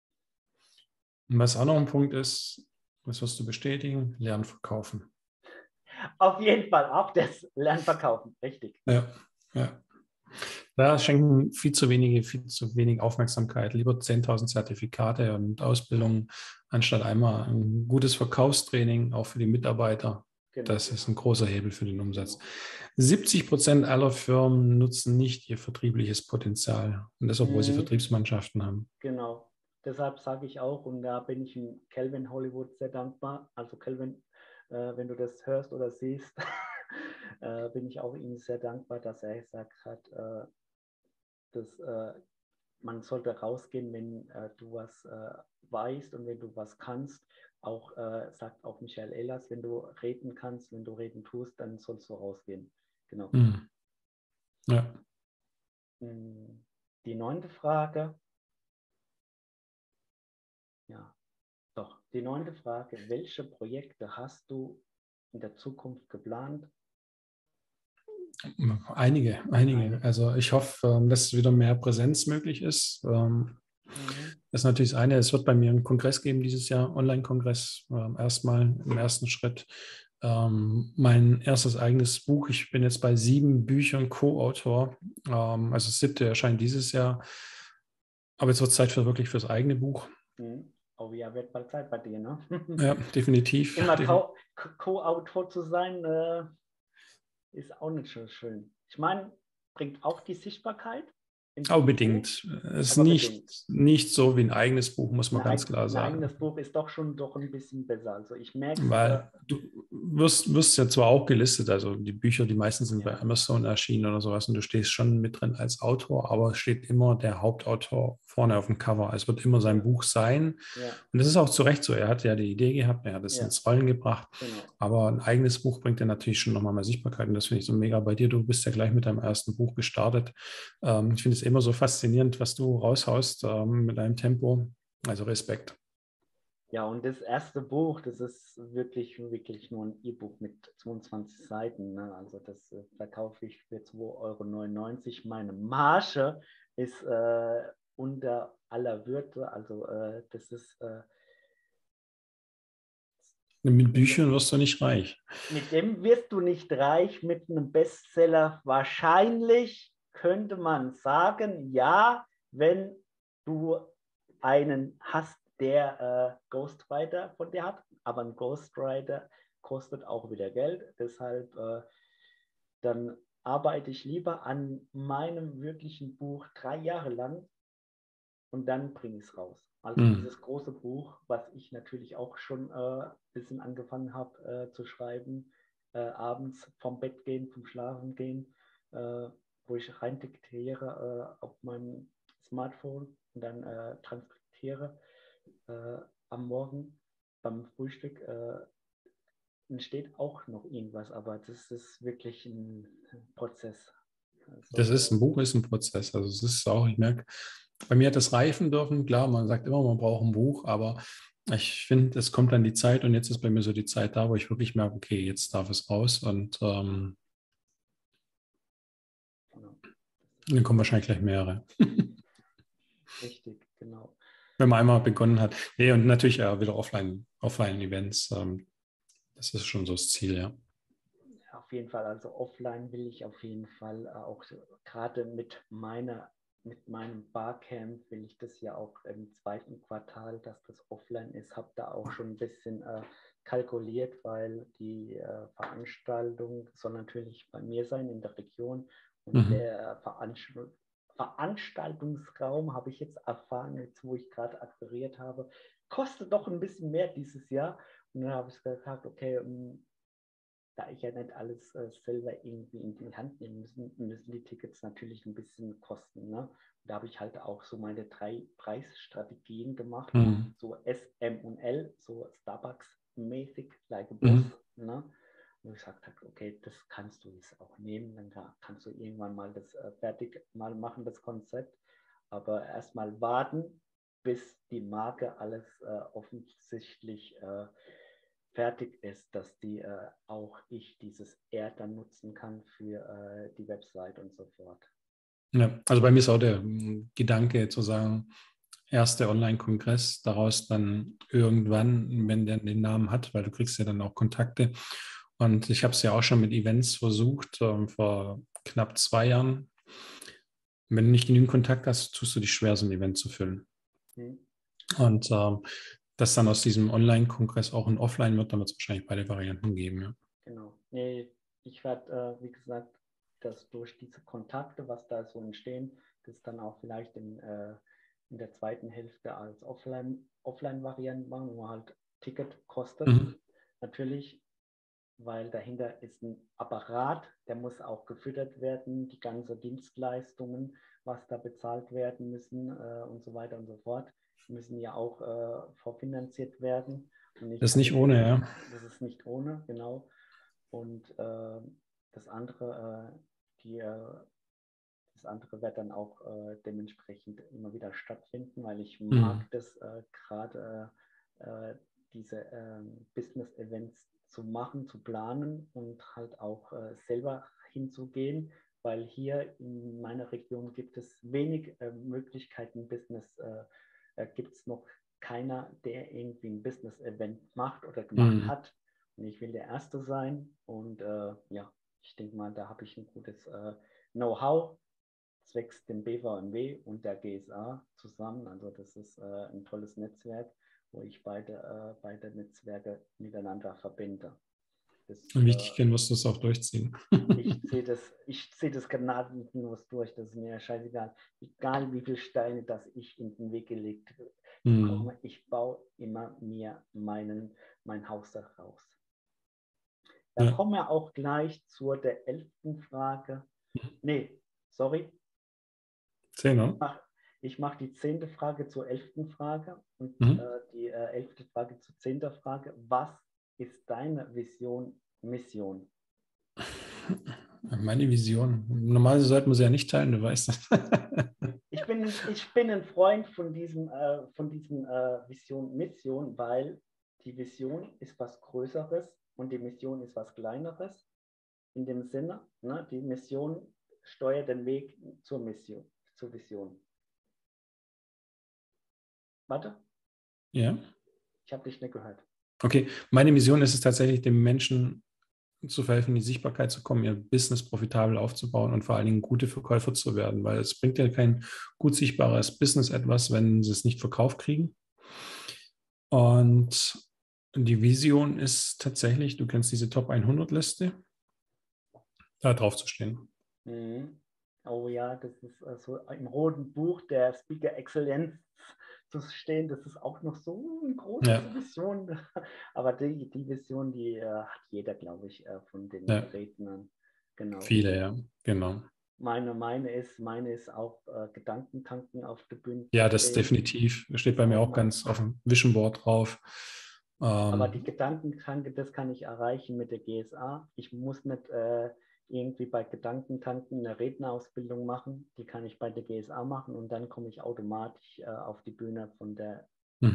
Und was auch noch ein Punkt ist, das wirst du bestätigen, Lernen verkaufen. Auf jeden Fall, auch das Lernen verkaufen, richtig. Ja. Da schenken viel zu wenig Aufmerksamkeit. Lieber 10.000 Zertifikate und Ausbildungen, anstatt einmal ein gutes Verkaufstraining, auch für die Mitarbeiter. Genau. Das ist ein großer Hebel für den Umsatz. 70% aller Firmen nutzen nicht ihr vertriebliches Potenzial. Und das, obwohl sie Vertriebsmannschaften haben. Genau. Deshalb sage ich auch, und da bin ich Calvin Hollywood sehr dankbar. Also Calvin, wenn du das hörst oder siehst, bin ich auch ihm sehr dankbar, dass er gesagt hat, dass man sollte rausgehen, wenn du was weißt und wenn du was kannst. Auch sagt auch Michael Ehlers, wenn du reden kannst, wenn du reden tust, dann sollst du rausgehen. Genau. Ja. Die 9. Frage. Ja, doch. Die 9. Frage. Welche Projekte hast du in der Zukunft geplant? Einige. Also ich hoffe, dass wieder mehr Präsenz möglich ist. Das ist natürlich das eine. Es wird bei mir einen Kongress geben dieses Jahr, Online-Kongress, erstmal im ersten Schritt. Mein erstes eigenes Buch. Ich bin jetzt bei 7 Büchern Co-Autor. Also das 7. erscheint dieses Jahr. Aber jetzt wird es Zeit wirklich fürs eigene Buch. Oh ja, wird bald Zeit bei dir, ne? Ja, definitiv. Immer Co-Autor zu sein, ist auch nicht so schön. Ich meine, bringt auch die Sichtbarkeit. Unbedingt. Es ist nicht so wie ein eigenes Buch, muss man ganz klar sagen. Ein eigenes Buch ist doch ein bisschen besser. Also ich merke weil du wirst ja zwar auch gelistet, also die Bücher, die meisten sind bei Amazon erschienen oder sowas und du stehst schon mit drin als Autor, aber es steht immer der Hauptautor vorne auf dem Cover. Es wird immer sein Buch sein. Ja. Und das ist auch zu Recht so. Er hat ja die Idee gehabt, er hat es ins Rollen gebracht. Genau. Aber ein eigenes Buch bringt ja natürlich schon nochmal mehr Sichtbarkeit und das finde ich so mega bei dir. Du bist ja gleich mit deinem ersten Buch gestartet. Ich finde es immer so faszinierend, was du raushaust mit deinem Tempo. Also Respekt. Ja, und das erste Buch, das ist wirklich nur ein E-Book mit 22 Seiten. Ne? Also das verkaufe ich für 2,99 €. Meine Marge ist unter aller Würde. Also das ist... mit Büchern wirst du nicht reich. Mit dem wirst du nicht reich, mit einem Bestseller wahrscheinlich, könnte man sagen, ja, wenn du einen hast, der Ghostwriter von dir hat, aber ein Ghostwriter kostet auch wieder Geld, deshalb dann arbeite ich lieber an meinem wirklichen Buch 3 Jahre lang und dann bringe ich es raus. Also dieses große Buch, was ich natürlich auch schon ein bisschen angefangen habe zu schreiben, abends vom Bett gehen, zum Schlafen gehen, wo ich rein diktiere auf meinem Smartphone und dann transkribiere am Morgen beim Frühstück entsteht auch noch irgendwas, aber das ist wirklich ein Prozess. Ein Buch ist ein Prozess. Also es ist auch, ich merke, bei mir hat das reifen dürfen. Klar, man sagt immer, man braucht ein Buch, aber ich finde, es kommt dann die Zeit und jetzt ist bei mir so die Zeit da, wo ich wirklich merke, okay, jetzt darf es raus und genau. dann kommen wahrscheinlich gleich mehrere. Richtig, genau. Wenn man einmal begonnen hat. Nee, und natürlich wieder Offline-Events. Das ist schon so das Ziel, ja. Auf jeden Fall, also offline will ich auf jeden Fall auch gerade mit meinem Barcamp will ich das ja auch im 2. Quartal, dass das offline ist, habe da auch schon ein bisschen kalkuliert, weil die Veranstaltung soll natürlich bei mir sein in der Region und der Veranstaltungsraum, habe ich jetzt erfahren, jetzt wo ich gerade akquiriert habe, kostet doch ein bisschen mehr dieses Jahr. Und dann habe ich gesagt, okay, da ich ja nicht alles selber irgendwie in die Hand nehmen müssen die Tickets natürlich ein bisschen kosten. Ne? Und da habe ich halt auch so meine 3 Preisstrategien gemacht, so S, M und L, so Starbucks-mäßig, like a Boss. Ne? Und ich gesagt habe, okay, das kannst du jetzt auch nehmen, dann kannst du irgendwann mal das fertig mal machen, das Konzept. Aber erstmal warten, bis die Marke alles offensichtlich fertig ist, dass auch ich dieses R dann nutzen kann für die Website und so fort. Ja, also bei mir ist auch der Gedanke zu sagen, erster Online-Kongress, daraus dann irgendwann, wenn der den Namen hat, weil du kriegst ja dann auch Kontakte. Und ich habe es ja auch schon mit Events versucht, vor knapp 2 Jahren. Wenn du nicht genügend Kontakt hast, tust du dich schwer, so ein Event zu füllen. Und dass dann aus diesem Online-Kongress auch ein Offline wird, dann wird es wahrscheinlich beide Varianten geben. Ja. Genau. Nee, ich werde, wie gesagt, dass durch diese Kontakte, was da so entstehen, das dann auch vielleicht in der zweiten Hälfte als Offline-Variante machen, wo halt Ticket kostet. Natürlich, weil dahinter ist ein Apparat, der muss auch gefüttert werden, die ganzen Dienstleistungen, was da bezahlt werden müssen und so weiter und so fort, müssen ja auch vorfinanziert werden. Das ist nicht ohne, ja. Das ist nicht ohne, genau. Und das andere wird dann auch dementsprechend immer wieder stattfinden, weil ich mag das gerade diese Business-Events zu machen, zu planen und halt auch selber hinzugehen, weil hier in meiner Region gibt es wenig Möglichkeiten, gibt es noch keiner, der irgendwie ein Business-Event macht oder gemacht hat. Und ich will der Erste sein und ja, ich denke mal, da habe ich ein gutes Know-how zwecks dem BVMW und der GSA zusammen. Also das ist ein tolles Netzwerk, wo ich beide Netzwerke miteinander verbinde. Wichtig, wirst du es auch durchziehen. Ich ziehe das gnadenlos durch. Das ist mir scheißegal. Egal wie viele Steine, dass ich in den Weg gelegt bekomme. Ich baue immer mir mein Haus daraus. Da kommen wir auch gleich zur der 11. Frage. Nee, sorry. 10, Ich mache die 10. Frage zur 11. Frage und die 11. Frage zur 10. Frage. Was ist deine Vision, Mission? Meine Vision. Normalerweise sollten wir sie ja nicht teilen, du weißt das. Ich bin ein Freund von diesem Vision, Mission, weil die Vision ist was Größeres und die Mission ist was Kleineres. In dem Sinne, ne, die Mission steuert den Weg zur Vision. Warte. Ja. Ich habe dich nicht gehört. Okay, meine Mission ist es tatsächlich, dem Menschen zu verhelfen, in die Sichtbarkeit zu kommen, ihr Business profitabel aufzubauen und vor allen Dingen gute Verkäufer zu werden, weil es bringt ja kein gut sichtbares Business etwas, wenn sie es nicht verkauft kriegen. Und die Vision ist tatsächlich, du kennst diese Top 100 Liste, da drauf zu stehen. Oh ja, das ist so im roten Buch der Speaker Exzellenz zu stehen. Das ist auch noch so eine große Vision. Aber die Vision, die hat jeder, glaube ich, von den Rednern. Genau. Viele, ja, genau. Meine ist auch Gedankentanken auf der Bühne. Ja, das definitiv. Steht bei mir auch ganz auf dem Vision Board drauf. Aber die Gedankentanke, das kann ich erreichen mit der GSA. Ich muss nicht irgendwie bei Gedankentanken eine Rednerausbildung machen. Die kann ich bei der GSA machen und dann komme ich automatisch auf die Bühne von der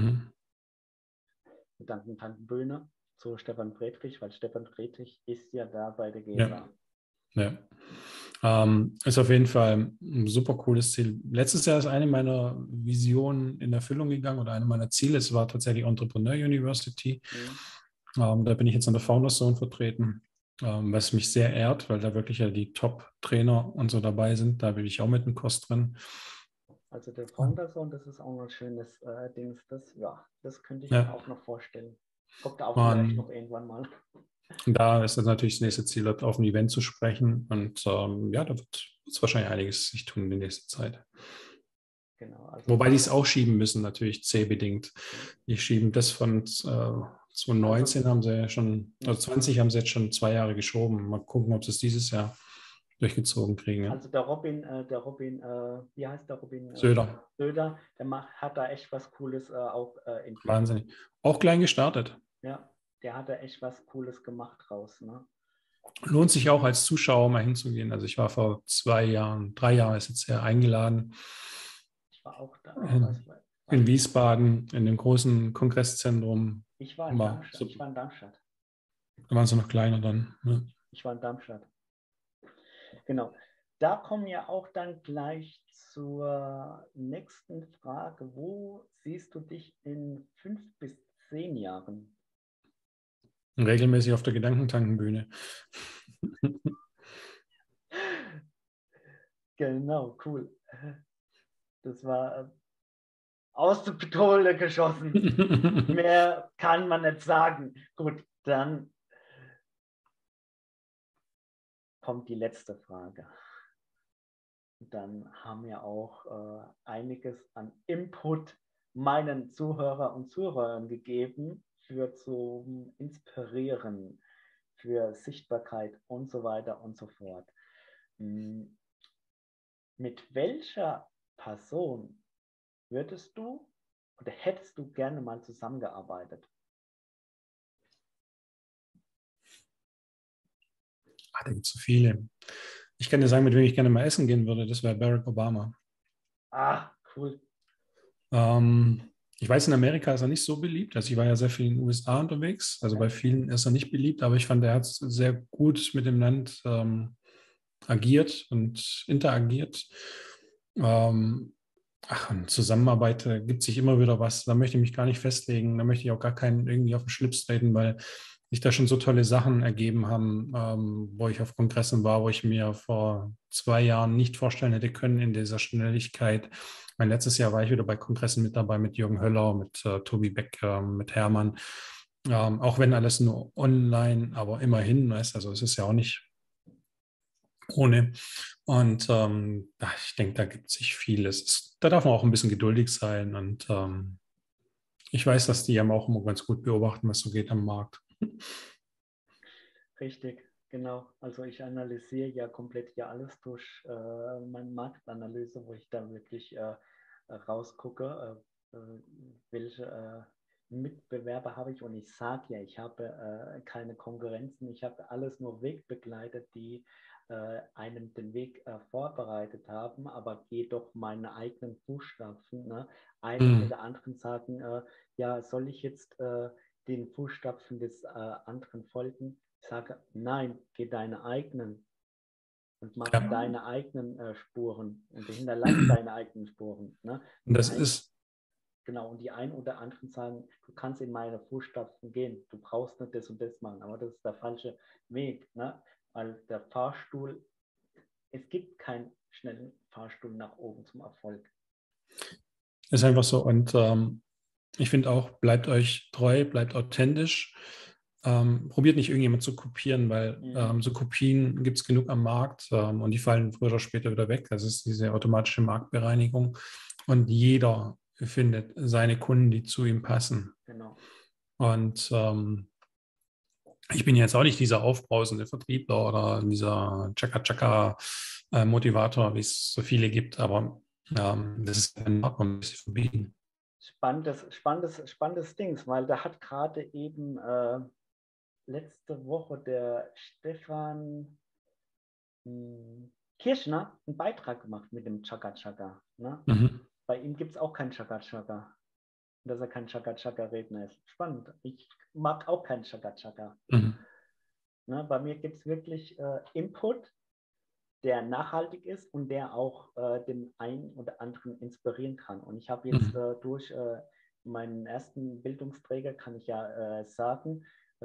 Gedankentankenbühne zu Stefan Friedrich, weil Stefan Friedrich ist ja da bei der GSA. Ja. Ist auf jeden Fall ein super cooles Ziel. Letztes Jahr ist eine meiner Visionen in Erfüllung gegangen oder eine meiner Ziele. Es war tatsächlich Entrepreneur University. Da bin ich jetzt an der Founders Zone vertreten, was mich sehr ehrt, weil da wirklich ja die Top-Trainer und so dabei sind. Da bin ich auch mit einem Kurs drin. Also der Founders Zone, das ist auch noch ein schönes Ding. Das könnte ich mir auch noch vorstellen. Kommt da auch vielleicht noch irgendwann mal. Und da ist das natürlich das nächste Ziel, auf ein Event zu sprechen. Und da wird es wahrscheinlich einiges sich tun in der nächsten Zeit. Genau, also wobei die es auch schieben müssen, natürlich C-bedingt. Die schieben das von 2019 haben sie schon, also 20 haben sie jetzt schon 2 Jahre geschoben. Mal gucken, ob sie es dieses Jahr durchgezogen kriegen. Ja. Also der Robin, wie heißt der Robin? Söder. Söder, hat da echt was Cooles auch entwickelt. Wahnsinnig. Auch klein gestartet. Ja, der hat da echt was Cooles gemacht draus. Ne? Lohnt sich auch als Zuschauer mal hinzugehen. Also ich war vor 3 Jahren ist jetzt her, eingeladen. Ich war auch da. In Wiesbaden, in dem großen Kongresszentrum. Ich war in Darmstadt. Da waren sie noch kleiner dann. Ja. Ich war in Darmstadt. Genau. Da kommen wir auch dann gleich zur nächsten Frage. Wo siehst du dich in 5 bis 10 Jahren? Regelmäßig auf der Gedankentankenbühne. Genau, cool. Das war aus der Pistole geschossen. Mehr kann man nicht sagen. Gut, dann kommt die letzte Frage. Dann haben wir auch einiges an Input meinen Zuhörer und Zuhörern gegeben für zum Inspirieren, für Sichtbarkeit und so weiter und so fort. Mit welcher Person würdest du oder hättest du gerne mal zusammengearbeitet? Da gibt es so viele. Ich kann dir sagen, mit wem ich gerne mal essen gehen würde. Das wäre Barack Obama. Ah, cool. Ich weiß, in Amerika ist er nicht so beliebt. Also ich war ja sehr viel in den USA unterwegs. Also bei vielen ist er nicht beliebt, aber ich fand, er hat sehr gut mit dem Land agiert und interagiert. Und Zusammenarbeit gibt sich immer wieder was. Da möchte ich mich gar nicht festlegen. Da möchte ich auch gar keinen irgendwie auf den Schlips treten, weil sich da schon so tolle Sachen ergeben haben, wo ich auf Kongressen war, wo ich mir vor 2 Jahren nicht vorstellen hätte können in dieser Schnelligkeit. Letztes Jahr war ich wieder bei Kongressen mit dabei, mit Jürgen Höller, mit Tobi Beck, mit Hermann. Auch wenn alles nur online, aber immerhin, weißt, also es ist ja auch nicht ohne. Und ich denke, da gibt es sich vieles. Da darf man auch ein bisschen geduldig sein. Und ich weiß, dass die auch immer ganz gut beobachten, was so geht am Markt. Richtig, genau. Also ich analysiere ja komplett alles durch meine Marktanalyse, wo ich da wirklich rausgucke, welche Mitbewerber habe ich. Und ich sage ja, ich habe keine Konkurrenzen. Ich habe alles nur Wegbegleiter, die einem den Weg vorbereitet haben, aber gehe doch meine eigenen Fußstapfen. Ne? Einige oder anderen sagen, ja, soll ich jetzt den Fußstapfen des anderen folgen? Ich sage, nein, geh deine eigenen und mach deine eigenen Spuren und hinterlass deine eigenen Spuren. Ne? Und das ist genau, und die einen oder anderen sagen, du kannst in meine Fußstapfen gehen, du brauchst nicht das und das machen, aber das ist der falsche Weg, ne? Weil der Fahrstuhl, es gibt keinen schnellen Fahrstuhl nach oben zum Erfolg. Ist einfach so und ich finde auch, bleibt euch treu, bleibt authentisch. Probiert nicht irgendjemand zu kopieren, weil so Kopien gibt es genug am Markt und die fallen früher oder später wieder weg. Das ist diese automatische Marktbereinigung und jeder findet seine Kunden, die zu ihm passen. Genau. Und ich bin jetzt auch nicht dieser aufbrausende Vertriebler oder dieser Chaka-Chaka-Motivator, wie es so viele gibt, aber das ist ein Markt, man muss sich verbieten. spannendes Ding, weil da hat gerade eben letzte Woche der Stefan Kirschner einen Beitrag gemacht mit dem Chaka Chaka. Ne? Mhm. Bei ihm gibt es auch kein Chaka Chaka. Dass er kein Chaka Chaka Redner ist. Spannend. Ich mag auch kein Chaka Chaka. Mhm. Ne? Bei mir gibt es wirklich Input, der nachhaltig ist und der auch den einen oder anderen inspirieren kann. Und ich habe jetzt durch meinen ersten Bildungsträger, kann ich sagen,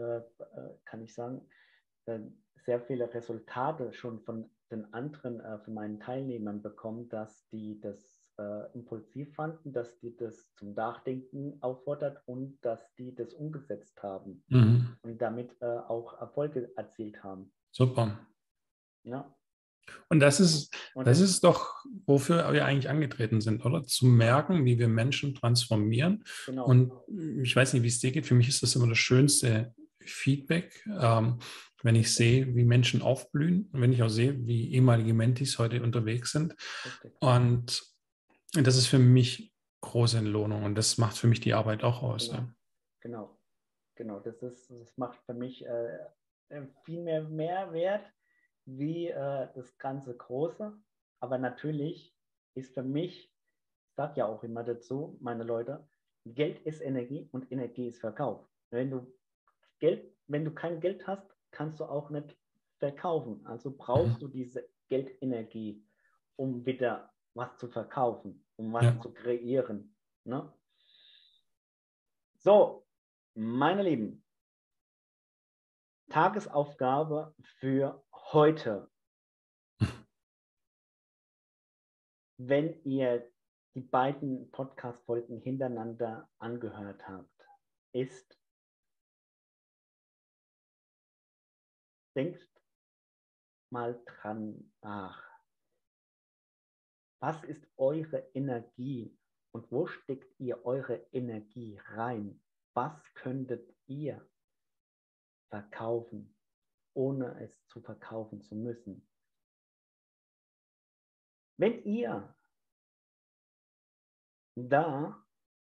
sehr viele Resultate schon von den anderen, von meinen Teilnehmern bekommen, dass die das impulsiv fanden, dass die das zum Nachdenken auffordert und dass die das umgesetzt haben und damit auch Erfolge erzielt haben. Super. Ja. Und das ist doch, wofür wir eigentlich angetreten sind, oder? Zu merken, wie wir Menschen transformieren. Genau. Und ich weiß nicht, wie es dir geht. Für mich ist das immer das schönste Feedback, wenn ich sehe, wie Menschen aufblühen und wenn ich auch sehe, wie ehemalige Mentis heute unterwegs sind. Richtig. Und das ist für mich große Entlohnung und das macht für mich die Arbeit auch aus. Genau. Das macht für mich viel mehr Mehrwert wie das ganze Große. Aber natürlich ist für mich, ich sage ja auch immer dazu, meine Leute, Geld ist Energie und Energie ist Verkauf. Wenn du kein Geld hast, kannst du auch nicht verkaufen. Also brauchst du diese Geldenergie, um wieder was zu verkaufen, um was zu kreieren. Ne? So, meine Lieben, Tagesaufgabe für heute. Wenn ihr die beiden Podcast-Folgen hintereinander angehört habt, denkt mal dran nach. Was ist eure Energie und wo steckt ihr eure Energie rein? Was könntet ihr verkaufen, ohne es zu verkaufen zu müssen? Wenn ihr da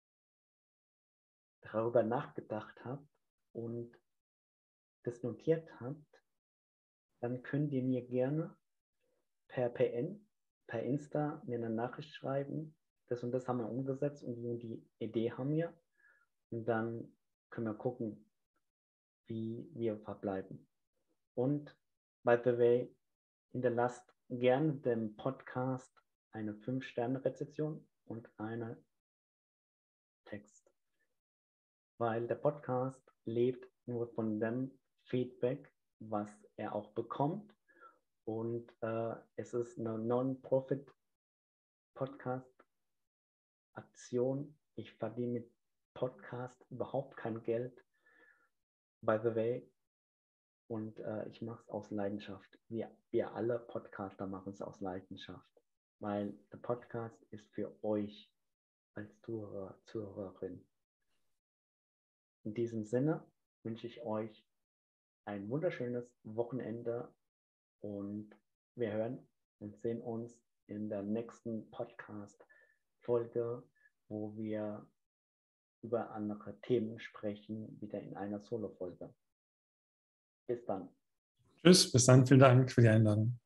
darüber nachgedacht habt und das notiert habt, dann könnt ihr mir gerne per PN, per Insta mir eine Nachricht schreiben. Das und das haben wir umgesetzt und die Idee haben wir. Und dann können wir gucken, wie wir verbleiben. Und by the way, hinterlasst gerne dem Podcast eine 5-Sterne-Rezession und einen Text. Weil der Podcast lebt nur von dem Feedback, was er auch bekommt. Und es ist eine Non-Profit-Podcast-Aktion. Ich verdiene mit Podcast überhaupt kein Geld. By the way. Und ich mache es aus Leidenschaft. Wir alle Podcaster machen es aus Leidenschaft. Weil der Podcast ist für euch als Zuhörer, Zuhörerin. In diesem Sinne wünsche ich euch ein wunderschönes Wochenende und wir hören und sehen uns in der nächsten Podcast-Folge, wo wir über andere Themen sprechen, wieder in einer Solo-Folge. Bis dann. Tschüss, bis dann. Vielen Dank für die Einladung.